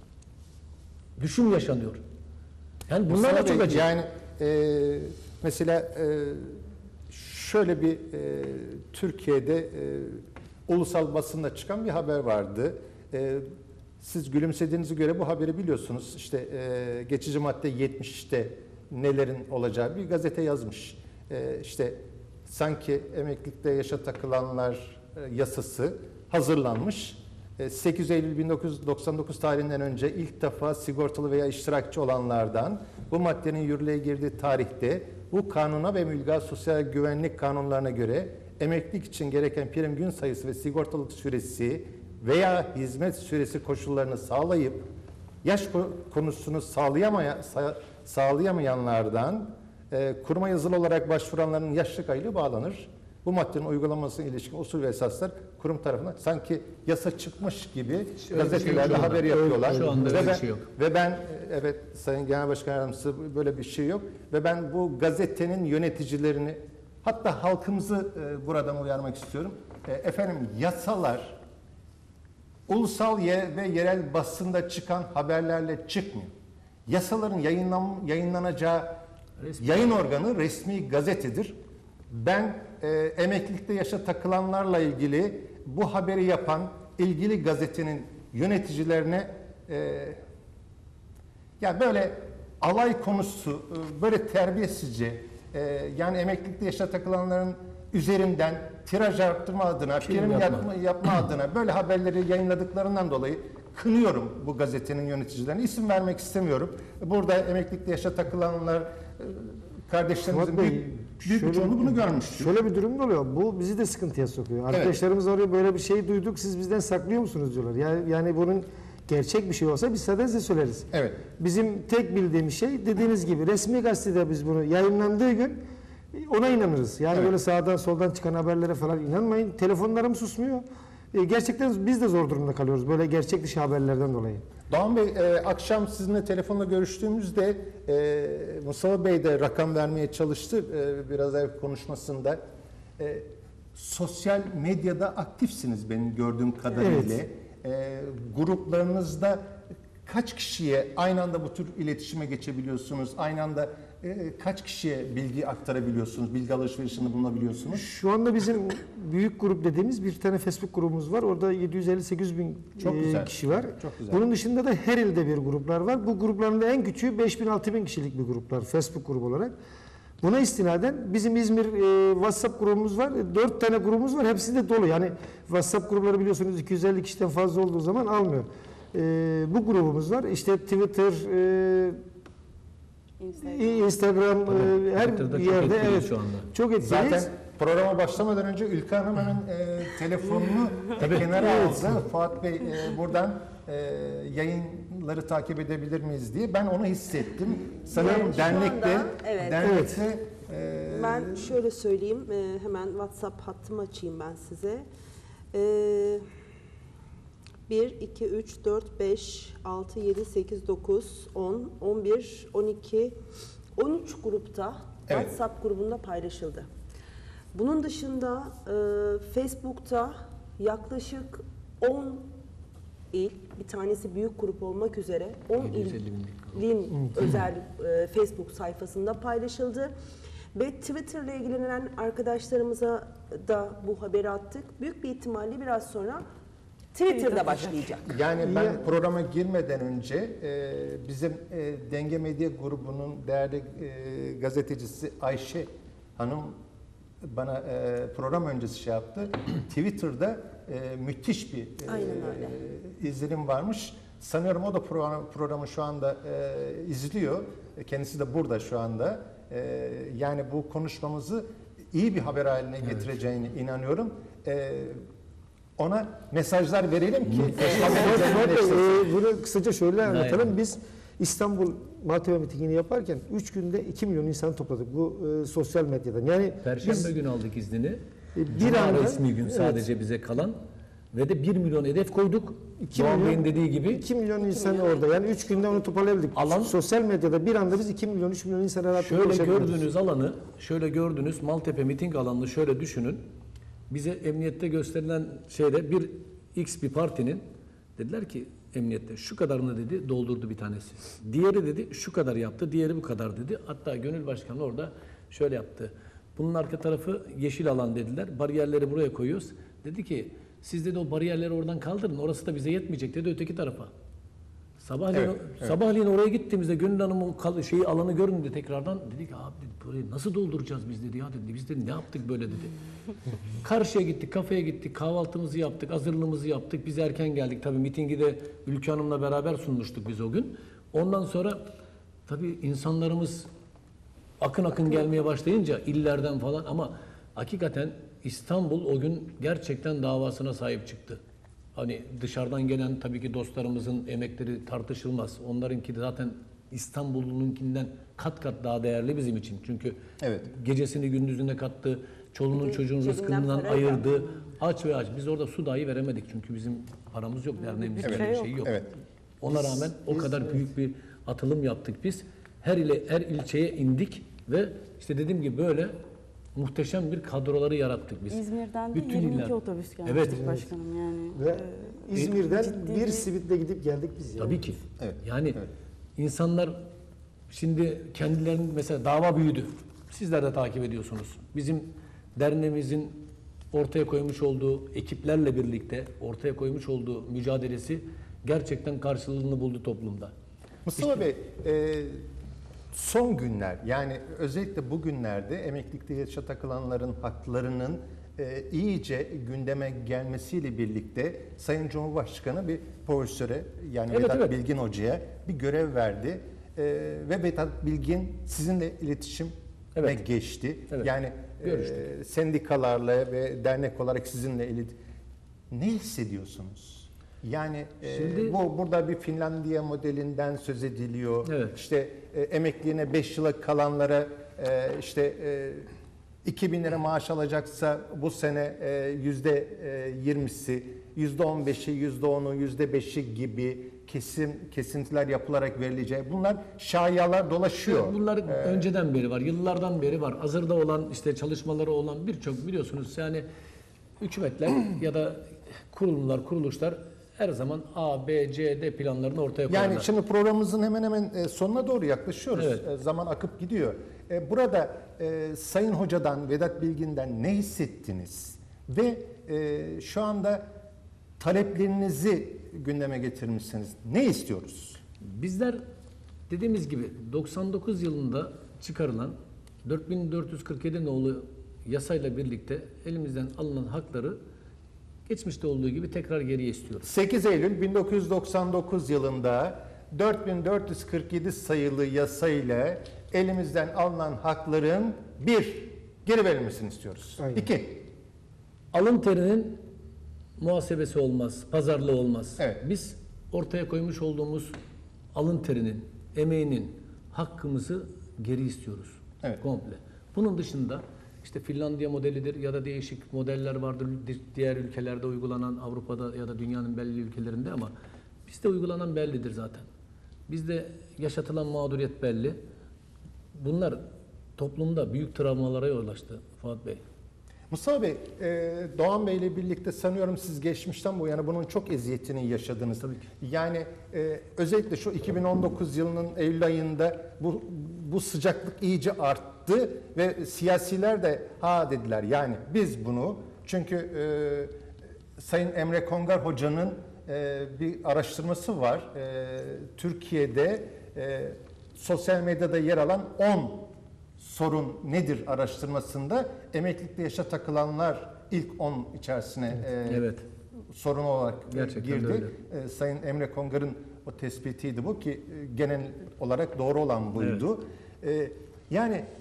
düşüm yaşanıyor. Yani bunlar da Mustafa çok Bey, acı. Yani e, mesela e, şöyle bir e, Türkiye'de e, ulusal basında çıkan bir haber vardı. E, siz gülümsediğinize göre bu haberi biliyorsunuz. İşte e, geçici madde yetmişte nelerin olacağı bir gazete yazmış. E, işte sanki emeklilikte yaşa takılanlar e, yasası hazırlanmış. sekiz Eylül bin dokuz yüz doksan dokuz tarihinden önce ilk defa sigortalı veya iştirakçı olanlardan bu maddenin yürürlüğe girdiği tarihte bu kanuna ve mülga sosyal güvenlik kanunlarına göre emeklilik için gereken prim gün sayısı ve sigortalılık süresi veya hizmet süresi koşullarını sağlayıp yaş konusunu sağlayamaya, sağlayamayanlardan e, kuruma yazılı olarak başvuranların yaşlık aylığı bağlanır. Bu maddenin uygulanmasına ilişkin usul ve esaslar kurum tarafından sanki yasa çıkmış gibi öyle bir şey gazetelerde yok şu haber anda. yapıyorlar. Şu anda ve öyle bir ben, şey yok. Ve ben evet Sayın Genel Başkan Yardımcısı böyle bir şey yok ve ben bu gazetenin yöneticilerini hatta halkımızı e, buradan uyarmak istiyorum. E, efendim yasalar ulusal ye ve yerel basında çıkan haberlerle çıkmıyor. Yasaların yayınlan, yayınlanacağı Resmi. yayın organı resmi gazetedir. Ben e, emeklilikte yaşa takılanlarla ilgili bu haberi yapan ilgili gazetenin yöneticilerine e, ya böyle alay konusu, e, böyle terbiyesizce e, yani emeklilikte yaşa takılanların üzerinden tiraj arttırma adına, Prim prim yapma. yapma, yapma adına böyle haberleri yayınladıklarından dolayı kınıyorum bu gazetenin yöneticilerine. İsim vermek istemiyorum. Burada emeklilikte yaşa takılanlar e, kardeşlerimizin Fuat Bey, büyük, büyük bir şöyle- çoğunluğu bunu görmüştür. Şöyle bir durum da oluyor. Bu bizi de sıkıntıya sokuyor. Arkadaşlarımız arıyor böyle bir şey duyduk siz bizden saklıyor musunuz diyorlar. Yani, yani bunun gerçek bir şey olsa biz zaten size söyleriz. Evet. Bizim tek bildiğimiz şey dediğiniz gibi resmi gazetede biz bunu yayınlandığı gün ona inanırız. Yani Evet. böyle sağdan soldan çıkan haberlere falan inanmayın. Telefonlarım susmuyor. E, gerçekten biz de zor durumda kalıyoruz böyle gerçek dışı haberlerden dolayı. Doğan Bey, e, akşam sizinle telefonla görüştüğümüzde e, Mustafa Bey de rakam vermeye çalıştı e, biraz evvel konuşmasında. E, sosyal medyada aktifsiniz benim gördüğüm kadarıyla. Evet. E, gruplarınızda kaç kişiye aynı anda bu tür iletişime geçebiliyorsunuz? Aynı anda e, kaç kişiye bilgi aktarabiliyorsunuz? Bilgi alışverişinde bulunabiliyorsunuz? Şu anda bizim büyük grup dediğimiz bir tane Facebook grubumuz var. Orada yedi yüz elli sekiz yüz bin Çok e, güzel. kişi var. Çok güzel. Bunun dışında da her ilde bir gruplar var. Bu grupların da en küçüğü beş bin altı bin kişilik bir gruplar Facebook grubu olarak. Buna istinaden bizim İzmir e, WhatsApp grubumuz var. E, dört tane grubumuz var. Hepsi de dolu. Yani WhatsApp grupları biliyorsunuz iki yüz elli kişiden fazla olduğu zaman almıyor. E, bu grubumuz var. İşte Twitter, e, Instagram. Instagram, e, her Twitter'da çok yerde etkili evet şu anda. çok etkiliyiz. Zaten programa başlamadan önce Ülke Hanım hemen e, telefonunu kenara aldı. Fuat Bey e, buradan e, yayınları takip edebilir miyiz diye. Ben onu hissettim. Sanırım Yani şu dernekte, anda, evet. dernekte e, Ben şöyle söyleyeyim, e, hemen WhatsApp hattımı açayım ben size. E, bir, iki, üç, dört, beş, altı, yedi, sekiz, dokuz, on, on bir, on iki, on üç grupta Evet. WhatsApp grubunda paylaşıldı. Bunun dışında e, Facebook'ta yaklaşık on il, bir tanesi büyük grup olmak üzere on yedi yüz elli binlik ilin özel e, Facebook sayfasında paylaşıldı. Ve Twitter ile ilgilenen arkadaşlarımıza da bu haberi attık. Büyük bir ihtimalle biraz sonra Twitter'da başlayacak. yani ben programa girmeden önce e, bizim e, Denge Medya grubunun değerli e, gazetecisi Ayşe Hanım bana e, program öncesi şey yaptı. Twitter'da e, müthiş bir e, Aynen öyle. izlenim varmış. Sanıyorum o da program, programı şu anda e, izliyor. Kendisi de burada şu anda. E, yani bu konuşmamızı iyi bir haber haline getireceğine inanıyorum. E, ona mesajlar verelim ki haber cenginleşsin. Ee, bunu kısaca şöyle anlatalım. Aynen. Biz İstanbul Maltepe mitingini yaparken üç günde iki milyon insan topladık bu e, sosyal medyadan. Yani Perşembe biz günü aldık iznini. e, bir Cuma anda resmi gün evet, sadece bize kalan ve de bir milyon hedef koyduk. iki Doğan milyon- Bey'in dediği gibi iki milyon insan orada. Yani üç günde onu toparlayabildik. Alan- Sosyal medyada bir anda biz iki milyon üç milyon insana rahatlıkla şöyle ulaşabiliyoruz. gördüğünüz alanı, şöyle gördüğünüz Maltepe miting alanını şöyle düşünün. Bize emniyette gösterilen şeyde bir X bir partinin dediler ki emniyette şu kadarını dedi doldurdu bir tanesi. Diğeri dedi şu kadar yaptı, diğeri bu kadar dedi. Hatta Gönül Başkanı orada şöyle yaptı. Bunun arka tarafı yeşil alan dediler. Bariyerleri buraya koyuyoruz. Dedi ki siz dedi o bariyerleri oradan kaldırın. Orası da bize yetmeyecek dedi öteki tarafa. Sabahleyin, Evet, evet. sabahleyin oraya gittiğimizde Gönül Hanım o kal- şeyi alanı göründü tekrardan. Dedi ki abi dedi, burayı nasıl dolduracağız biz dedi ya dedi. Biz dedi ne yaptık böyle dedi. Karşıya gittik, kafeye gittik, kahvaltımızı yaptık, hazırlığımızı yaptık. Biz erken geldik. Tabii mitingi de Ülke Hanım'la beraber sunmuştuk biz o gün. Ondan sonra tabii insanlarımız akın akın gelmeye başlayınca illerden falan ama hakikaten İstanbul o gün gerçekten davasına sahip çıktı. Hani dışarıdan gelen tabii ki dostlarımızın emekleri tartışılmaz. Onlarınki de zaten İstanbul'unkinden kat kat daha değerli bizim için. Çünkü Evet. gecesini gündüzüne kattı, çoluğunun Bir de çocuğun cebinden rızkından para ayırdı. Aç ve aç. Biz orada su dahi veremedik çünkü bizim paramız yok, derneğimizin Evet. öyle bir Şey şeyi yok. Evet. Ona rağmen o kadar büyük bir atılım yaptık biz. Her ile her ilçeye indik ve işte dediğim gibi böyle muhteşem bir kadroları yarattık biz. İzmir'den de Bütün yirmi iki iller. otobüs gelmişti Evet. başkanım yani. Ve e, İzmir'den ciddi bir bir- sivitle gidip geldik biz. Yani. Tabii ki. Evet. Yani Evet. insanlar şimdi kendilerinin mesela dava büyüdü. Sizler de takip ediyorsunuz. Bizim derneğimizin ortaya koymuş olduğu ekiplerle birlikte ortaya koymuş olduğu mücadelesi gerçekten karşılığını buldu toplumda. Mustafa Bey, e, son günler yani özellikle bugünlerde emeklilikte yaşa takılanların haklarının e, iyice gündeme gelmesiyle birlikte Sayın Cumhurbaşkanı bir profesöre yani Evet, Vedat evet. Bilgin Hoca'ya bir görev verdi. E, ve Vedat Bilgin sizinle iletişime Evet. geçti. Evet. Yani Görüştük. e, sendikalarla ve dernek olarak sizinle ilet. Ne hissediyorsunuz? Yani e, Şimdi- bu burada bir Finlandiya modelinden söz ediliyor. Evet. İşte e, emekliliğine beş yıla kalanlara e, işte e, iki bin lira maaş alacaksa bu sene e, yüzde yirmisi, yüzde on beşi, yüzde onu, yüzde beşi gibi kesim kesintiler yapılarak verileceği. Bunlar şayialar dolaşıyor. Bunlar önceden beri var, yıllardan beri var. Hazırda olan işte çalışmaları olan birçok biliyorsunuz yani hükümetler ya da kurumlar, kuruluşlar her zaman A, B, C, D planlarını ortaya koyarlar. Yani şimdi programımızın hemen hemen e, sonuna doğru yaklaşıyoruz. Evet. E, Zaman akıp gidiyor. E, Burada e, Sayın Hoca'dan, Vedat Bilgin'den ne hissettiniz? Ve e, şu anda taleplerinizi gündeme getirmişsiniz. Ne istiyoruz? Bizler dediğimiz gibi doksan dokuz yılında çıkarılan dört bin dört yüz kırk yedi nolu yasayla birlikte elimizden alınan hakları geçmişte olduğu gibi tekrar geriye istiyoruz. sekiz Eylül bin dokuz yüz doksan dokuz yılında dört bin dört yüz kırk yedi sayılı yasa ile elimizden alınan hakların bir, geri verilmesini istiyoruz. Aynen. İki, Alın terinin muhasebesi olmaz, pazarlığı olmaz. Evet. Biz ortaya koymuş olduğumuz alın terinin, emeğinin hakkımızı geri istiyoruz. Evet. Komple. Bunun dışında işte Finlandiya modelidir ya da değişik modeller vardır di- diğer ülkelerde uygulanan, Avrupa'da ya da dünyanın belli ülkelerinde, ama bizde uygulanan bellidir zaten. Bizde yaşatılan mağduriyet belli. Bunlar toplumda büyük travmalara yol açtı Fuat Bey. Mustafa Bey, e, Doğan Bey ile birlikte sanıyorum siz geçmişten bu yana bunun çok eziyetini yaşadınız. Tabii ki. Yani e, özellikle şu iki bin on dokuz yılının Eylül ayında bu bu sıcaklık iyice arttı ve siyasiler de ha dediler. Yani biz bunu, çünkü e, Sayın Emre Kongar Hoca'nın e, bir araştırması var. E, Türkiye'de e, sosyal medyada yer alan on sorun nedir araştırmasında emeklilikte yaşa takılanlar ilk on içerisine e, Evet. sorun olarak e, Gerçekten de girdi. E, Sayın Emre Kongar'ın o tespitiydi bu ki e, genel olarak doğru olan buydu. E, yani e,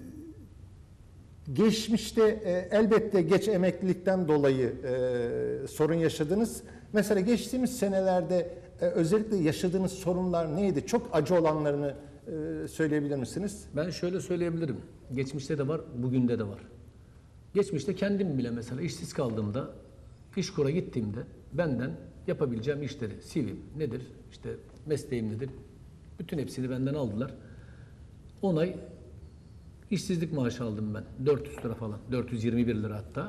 geçmişte e, elbette geç emeklilikten dolayı e, sorun yaşadınız. Mesela geçtiğimiz senelerde e, özellikle yaşadığınız sorunlar neydi? Çok acı olanlarını e, söyleyebilir misiniz? Ben şöyle söyleyebilirim. Geçmişte de var, bugün de de var. Geçmişte kendim bile mesela işsiz kaldığımda, İşkur'a gittiğimde benden yapabileceğim işleri, C V'm nedir, işte mesleğim nedir, bütün hepsini benden aldılar. on ay işsizlik maaşı aldım ben. dört yüz lira falan, dört yüz yirmi bir lira hatta.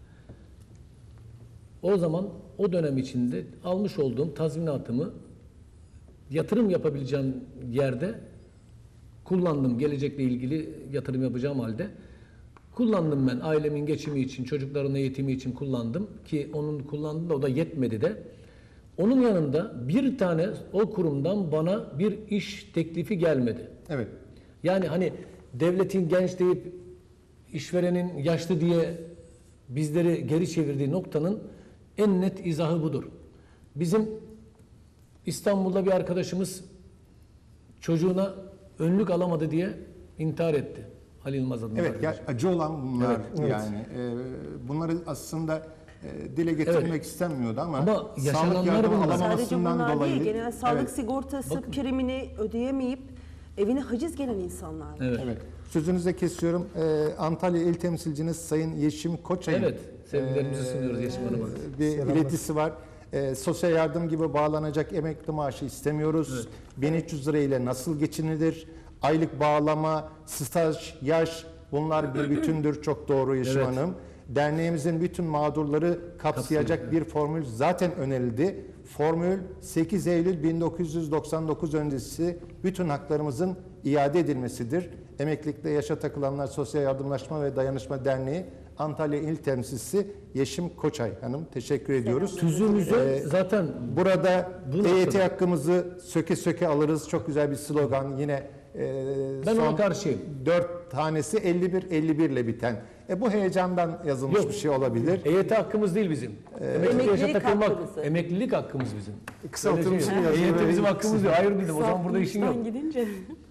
O zaman o dönem içinde almış olduğum tazminatımı yatırım yapabileceğim yerde kullandım. Gelecekle ilgili yatırım yapacağım halde kullandım ben. Ailemin geçimi için, çocukların eğitimi için kullandım ki onun kullandığında o da yetmedi de. Onun yanında bir tane o kurumdan bana bir iş teklifi gelmedi. Evet. Yani hani devletin genç deyip işverenin yaşlı diye bizleri geri çevirdiği noktanın en net izahı budur. Bizim İstanbul'da bir arkadaşımız çocuğuna önlük alamadı diye intihar etti. Halil Yılmaz adında Evet, ya, arkadaşım. acı olan bunlar Evet, evet. yani. E, bunları aslında e, dile getirmek Evet. istenmiyordu ama, Ama sağlık yaşananlar yardımı bunlar. Sadece alamamasından bunlar dolayı. değil, genel sağlık Evet, sigortası Bakın. primini ödeyemeyip evine haciz gelen insanlar var. Evet. evet. Sözünüzü de kesiyorum. E, Antalya İl Temsilciniz Sayın Yeşim Koçay'ın Evet, sevgilerimizi sunuyoruz Yeşim Hanım'a. bir Selamlar. iletisi var. E, sosyal yardım gibi bağlanacak emekli maaşı istemiyoruz. bin üç yüz lira ile nasıl geçinilir? Aylık bağlama, staj, yaş, bunlar bir bütündür. Çok doğru Yeşim Evet. Hanım. Derneğimizin bütün mağdurları kapsayacak Kapsıyor, bir formül zaten önerildi. Formül sekiz Eylül bin dokuz yüz doksan dokuz öncesi bütün haklarımızın iade edilmesidir. Emeklilikte yaşa takılanlar Sosyal Yardımlaşma ve Dayanışma Derneği Antalya İl Temsilcisi Yeşim Koçay Hanım, teşekkür ediyoruz. Tüzüğümüzde Ee, zaten Burada Bu E Y T noktada. hakkımızı söke söke alırız. Çok güzel bir slogan. Yine e, Ben son ona karşıyım. dört tanesi elli bir elli bir ile biten. E, bu heyecandan yazılmış Yok. bir şey olabilir. E Y T hakkımız değil bizim. Emeklilik yaşa Emeklilik takılmak, hakkımız. emeklilik hakkımız bizim. Kısaltılmış Öyle bir şey. yazı. E Y T bizim hakkımız yok. Hayır dedim. O zaman burada işin yok. Sağlıktan gidince.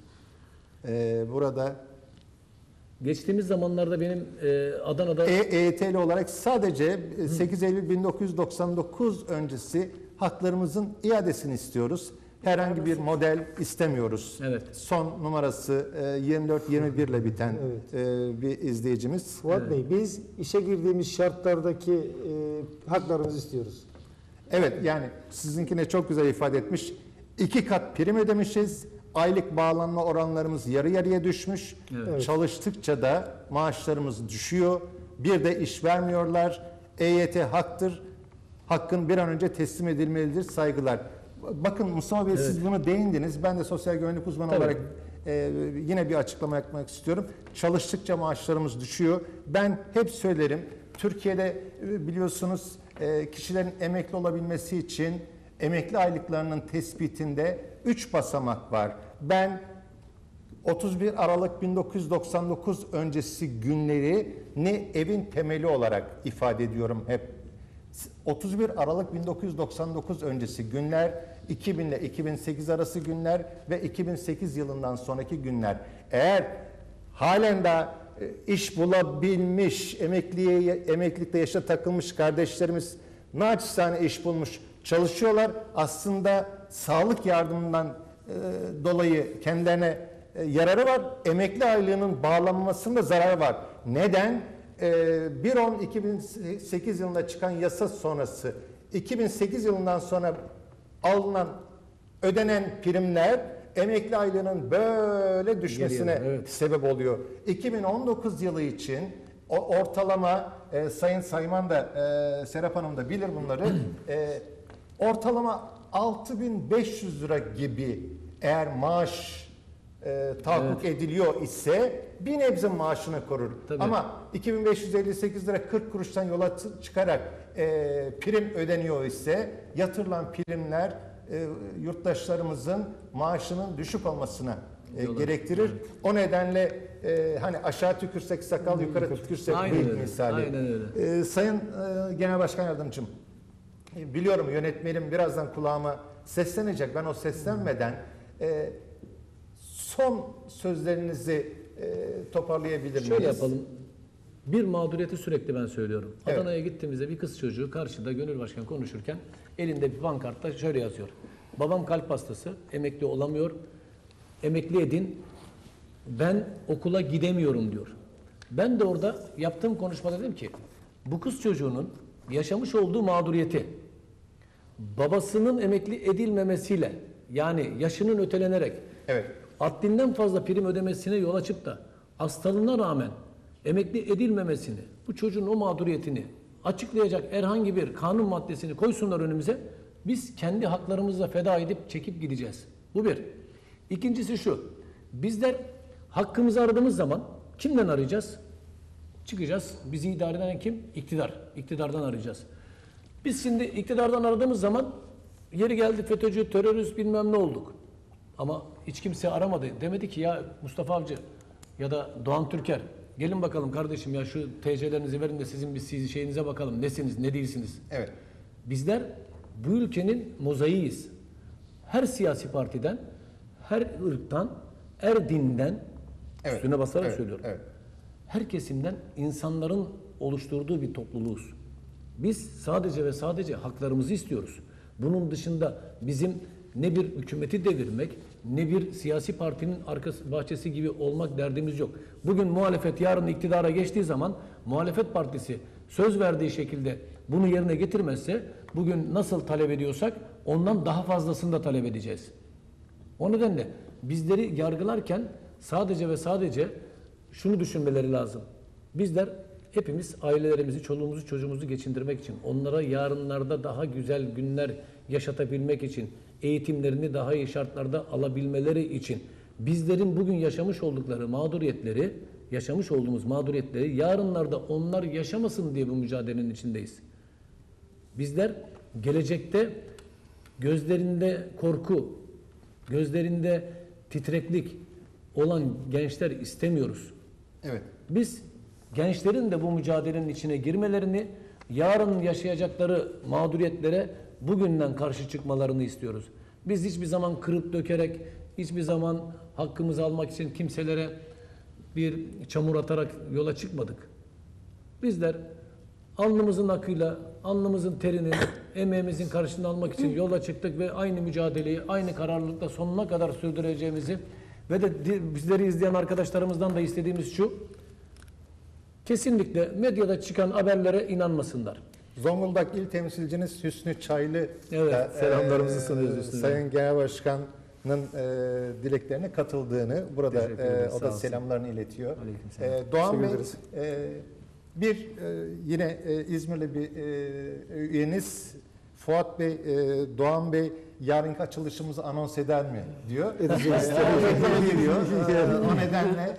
E, burada Geçtiğimiz zamanlarda benim e, Adana'da E Y T'li olarak sadece e, sekiz Eylül bin dokuz yüz doksan dokuz öncesi haklarımızın iadesini istiyoruz. Herhangi bir model istemiyoruz. Evet. Son numarası e, yirmi dört yirmi bir ile biten Evet. e, bir izleyicimiz. Fuat Evet. Bey, biz işe girdiğimiz şartlardaki e, haklarımızı istiyoruz. Evet, yani sizinkine çok güzel ifade etmiş. İki kat prim ödemişiz. Aylık bağlanma oranlarımız yarı yarıya düşmüş. Evet. Çalıştıkça da maaşlarımız düşüyor. Bir de iş vermiyorlar. E Y T haktır. hakkın bir an önce teslim edilmelidir. Saygılar. Bakın Mustafa Bey, Evet. siz bunu değindiniz. Ben de sosyal güvenlik uzmanı Tabii. olarak e, yine bir açıklama yapmak istiyorum. Çalıştıkça maaşlarımız düşüyor. Ben hep söylerim. Türkiye'de e, biliyorsunuz e, kişilerin emekli olabilmesi için emekli aylıklarının tespitinde üç basamak var. Ben otuz bir Aralık bin dokuz yüz doksan dokuz öncesi günleri ne evin temeli olarak ifade ediyorum hep. otuz bir Aralık bin dokuz yüz doksan dokuz öncesi günler, iki bin ile iki bin sekiz arası günler ve iki bin sekiz yılından sonraki günler. Eğer halen daha e, iş bulabilmiş, emekliye, emeklilikte yaşa takılmış kardeşlerimiz naçizane iş bulmuş, çalışıyorlar. Aslında sağlık yardımından e, dolayı kendilerine e, yararı var. Emekli aylığının bağlanmasında zararı var. Neden? E, bir on iki bin sekiz yılında çıkan yasa sonrası iki bin sekiz yılından sonra alınan, ödenen primler emekli aylığının böyle düşmesine Geliyor, evet. sebep oluyor. iki bin on dokuz yılı için o ortalama e, Sayın Sayman da e, Serap Hanım da bilir bunları. e, ortalama altı bin beş yüz lira gibi eğer maaş e, tahakkuk Evet. ediliyor ise bir nebze maaşını korur. Tabii. Ama iki bin beş yüz elli sekiz lira kırk kuruştan yola ç- çıkarak e, prim ödeniyor ise yatırılan primler e, yurttaşlarımızın maaşının düşük olmasına e, Yola- gerektirir. O nedenle e, hani aşağı tükürsek sakal, yukarı tükürsek Aynen bıyık öyle, misali. aynen öyle. E, Sayın e, Genel Başkan Yardımcım, e, biliyorum yönetmenim birazdan kulağıma seslenecek. Ben o seslenmeden e, son sözlerinizi e, toparlayabilir miyiz? Şöyle yapalım. Bir mağduriyeti sürekli ben söylüyorum. Evet. Adana'ya gittiğimizde bir kız çocuğu karşıda Gönül Başkan konuşurken elinde bir pankartta şöyle yazıyor. Babam kalp hastası, emekli olamıyor. Emekli edin. Ben okula gidemiyorum diyor. Ben de orada yaptığım konuşmada dedim ki bu kız çocuğunun yaşamış olduğu mağduriyeti babasının emekli edilmemesiyle, yani yaşının ötelenerek Evet. haddinden fazla prim ödemesine yol açıp da hastalığına rağmen emekli edilmemesini, bu çocuğun o mağduriyetini açıklayacak herhangi bir kanun maddesini koysunlar önümüze. Biz kendi haklarımızla feda edip çekip gideceğiz. Bu bir. İkincisi şu. Bizler hakkımızı aradığımız zaman kimden arayacağız? Çıkacağız. Bizi idare eden kim? İktidar. İktidardan arayacağız. Biz şimdi iktidardan aradığımız zaman yeri geldi FETÖ'cü, terörist bilmem ne olduk. Ama hiç kimse aramadı. Demedi ki ya Mustafa Avcı ya da Doğan Türker gelin bakalım kardeşim ya şu T C'lerinizi verin de sizin bir siz şeyinize bakalım. Nesiniz, ne değilsiniz? Evet. Bizler bu ülkenin mozaiğiyiz. Her siyasi partiden, her ırktan, her dinden, Evet. üstüne basarak Evet. söylüyorum. Evet. Her kesimden insanların oluşturduğu bir topluluğuz. Biz sadece ve sadece haklarımızı istiyoruz. Bunun dışında bizim ne bir hükümeti devirmek, ne bir siyasi partinin arkası bahçesi gibi olmak derdimiz yok. Bugün muhalefet yarın iktidara geçtiği zaman muhalefet partisi söz verdiği şekilde bunu yerine getirmezse bugün nasıl talep ediyorsak ondan daha fazlasını da talep edeceğiz. O nedenle bizleri yargılarken sadece ve sadece şunu düşünmeleri lazım. Bizler hepimiz ailelerimizi, çoluğumuzu, çocuğumuzu geçindirmek için, onlara yarınlarda daha güzel günler yaşatabilmek için, eğitimlerini daha iyi şartlarda alabilmeleri için, bizlerin bugün yaşamış oldukları mağduriyetleri, yaşamış olduğumuz mağduriyetleri yarınlarda onlar yaşamasın diye bu mücadelenin içindeyiz. Bizler gelecekte gözlerinde korku, gözlerinde titreklik olan gençler istemiyoruz. Evet. Biz gençlerin de bu mücadelenin içine girmelerini, yarın yaşayacakları mağduriyetlere bugünden karşı çıkmalarını istiyoruz. Biz hiçbir zaman kırıp dökerek, hiçbir zaman hakkımızı almak için kimselere bir çamur atarak yola çıkmadık. Bizler alnımızın akıyla, alnımızın terini, emeğimizin karşılığını almak için yola çıktık ve aynı mücadeleyi, aynı kararlılıkla sonuna kadar sürdüreceğimizi ve de bizleri izleyen arkadaşlarımızdan da istediğimiz şu, kesinlikle medyada çıkan haberlere inanmasınlar. Zonguldak İl Temsilciniz Hüsnü Çaylı Evet, da, selamlarımızı e, sunuyoruz Hüsnü Bey. Sayın Genel Başkan'ın e, dileklerine katıldığını burada Teşekkür e, ederiz, o sağ da olsun. selamlarını iletiyor. Aleykümselam. E, Doğan Bey, Teşekkür ederiz. e, Bir e, yine e, İzmirli bir e, üyeniz Fuat Bey, e, Doğan Bey yarınki açılışımızı anons eder mi diyor. Edeceğiz. E, o reklam geliyor. E, o nedenle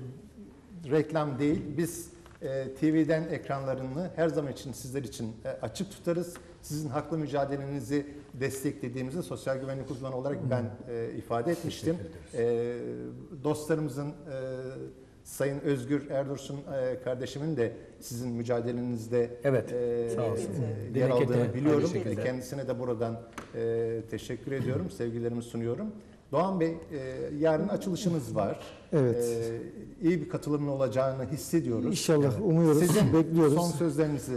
e, reklam değil. Biz e, T V'den ekranlarını her zaman için sizler için e, açık tutarız. Sizin haklı mücadelenizi desteklediğimizi sosyal güvenlik uzmanı olarak ben e, ifade etmiştim. E, dostlarımızın e, Sayın Özgür Erdursun e, kardeşimin de sizin mücadelenizde Evet, e, sağ olsun. e, yer Dilek aldığını ete, biliyorum. aynı şekilde. Kendisine de buradan e, teşekkür ediyorum, sevgilerimi sunuyorum. Doğan Bey, e, yarın açılışınız var. Evet. E, iyi bir katılımın olacağını hissediyoruz. İnşallah umuyoruz, Sizin bekliyoruz. son sözlerinizi,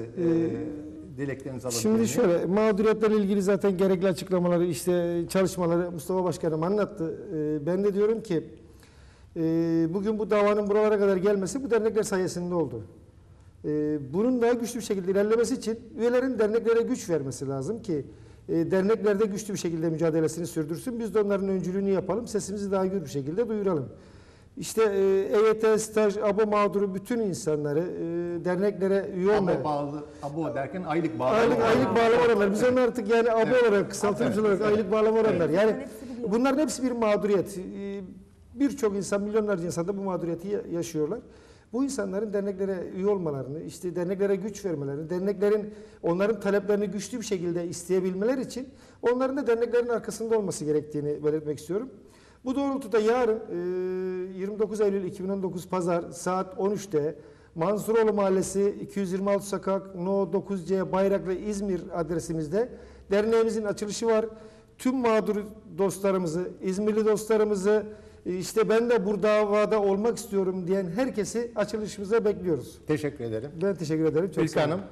e, dileklerinizi alabilir Şimdi miyim? şöyle, mağduriyetlerle ilgili zaten gerekli açıklamaları, işte çalışmaları Mustafa Başkanım anlattı. Ee, ben de diyorum ki, e, bugün bu davanın buralara kadar gelmesi bu dernekler sayesinde oldu. Ee, bunun daha güçlü bir şekilde ilerlemesi için üyelerin derneklere güç vermesi lazım ki e, derneklerde güçlü bir şekilde mücadelesini sürdürsün. Biz de onların öncülüğünü yapalım, sesimizi daha gür bir şekilde duyuralım. İşte e, E Y T, staj, abo mağduru bütün insanları e, derneklere üye olmaya... Abo bağlı, abo derken aylık bağlı. Aylık, aylık bağlama oranları. Biz onu artık yani abo Evet. olarak, kısaltılmış olarak aylık bağlama oranları. Yani bunların hepsi bir mağduriyet. Ee, Birçok insan, milyonlarca insan da bu mağduriyeti ya- yaşıyorlar. Bu insanların derneklere üye olmalarını, işte derneklere güç vermelerini, derneklerin onların taleplerini güçlü bir şekilde isteyebilmeleri için onların da derneklerin arkasında olması gerektiğini belirtmek istiyorum. Bu doğrultuda yarın e, yirmi dokuz Eylül iki bin on dokuz Pazar saat on üçte Mansuroğlu Mahallesi iki yüz yirmi altı Sokak No dokuz C Bayraklı İzmir adresimizde derneğimizin açılışı var. Tüm mağdur dostlarımızı, İzmirli dostlarımızı, işte ben de bu davada olmak istiyorum diyen herkesi açılışımıza bekliyoruz. Teşekkür ederim. Ben teşekkür ederim. Çok İlk sağ olun. Hanım.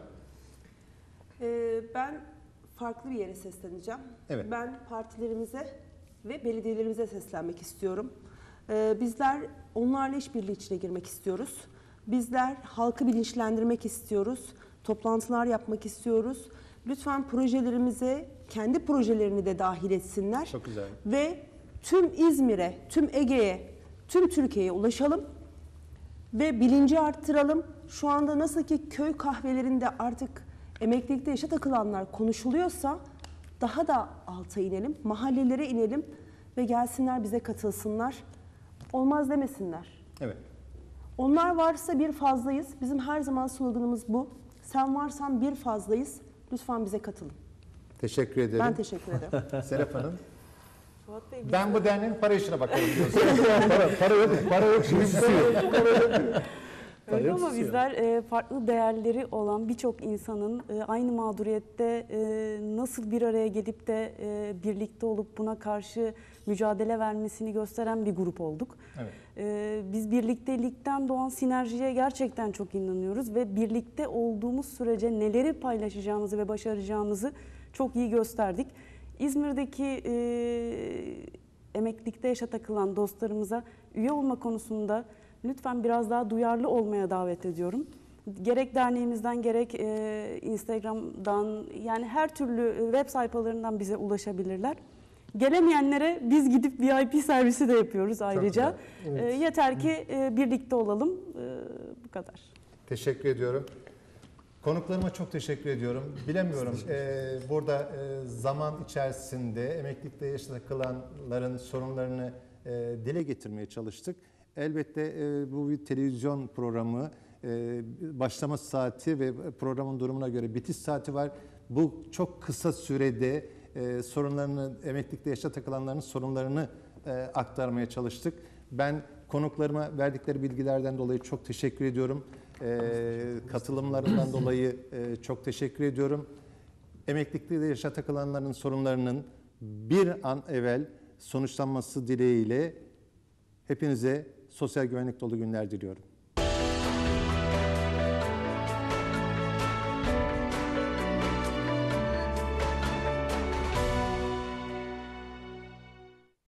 Ee, ben farklı bir yere sesleneceğim. Evet. Ben partilerimize ve belediyelerimize seslenmek istiyorum. Ee, bizler onlarla işbirliği içine girmek istiyoruz. Bizler halkı bilinçlendirmek istiyoruz. Toplantılar yapmak istiyoruz. Lütfen projelerimize kendi projelerini de dahil etsinler. Çok güzel. Ve tüm İzmir'e, tüm Ege'ye, tüm Türkiye'ye ulaşalım ve bilinci arttıralım. Şu anda nasıl ki köy kahvelerinde artık emeklilikte yaşa takılanlar konuşuluyorsa daha da alta inelim, mahallelere inelim ve gelsinler bize katılsınlar. Olmaz demesinler. Evet. Onlar varsa bir fazlayız. Bizim her zaman sloganımız bu. Sen varsan bir fazlayız. Lütfen bize katılın. Teşekkür ederim. Ben teşekkür ederim. Serap Hanım. Fuat Bey, Ben bu derneğin para işine bakarım diyorsun. para, para yok, para yok. Şimdi öyle ama bizler e, farklı değerleri olan birçok insanın e, aynı mağduriyette e, nasıl bir araya gelip de e, birlikte olup buna karşı mücadele vermesini gösteren bir grup olduk. Evet. E, biz birliktelikten doğan sinerjiye gerçekten çok inanıyoruz ve birlikte olduğumuz sürece neleri paylaşacağımızı ve başaracağımızı çok iyi gösterdik. İzmir'deki e, emeklilikte yaşa takılan dostlarımıza üye olma konusunda lütfen biraz daha duyarlı olmaya davet ediyorum. Gerek derneğimizden gerek e, Instagram'dan yani her türlü web sayfalarından bize ulaşabilirler. Gelemeyenlere biz gidip V I P servisi de yapıyoruz ayrıca. güzel. E, yeter ki e, birlikte olalım. E, bu kadar. Teşekkür ediyorum. Konuklarıma çok teşekkür ediyorum. Bilemiyorum e, burada e, zaman içerisinde emeklilikte yaşa takılanların sorunlarını e, dile getirmeye çalıştık. Elbette e, bu bir televizyon programı, e, başlama saati ve programın durumuna göre bitiş saati var. Bu çok kısa sürede e, sorunlarını, emeklilikte yaşa takılanların sorunlarını e, aktarmaya çalıştık. Ben konuklarıma verdikleri bilgilerden dolayı çok teşekkür ediyorum. E, katılımlarından dolayı e, çok teşekkür ediyorum. Emeklilikte yaşa takılanların sorunlarının bir an evvel sonuçlanması dileğiyle hepinize sosyal güvenlik dolu günler diliyorum.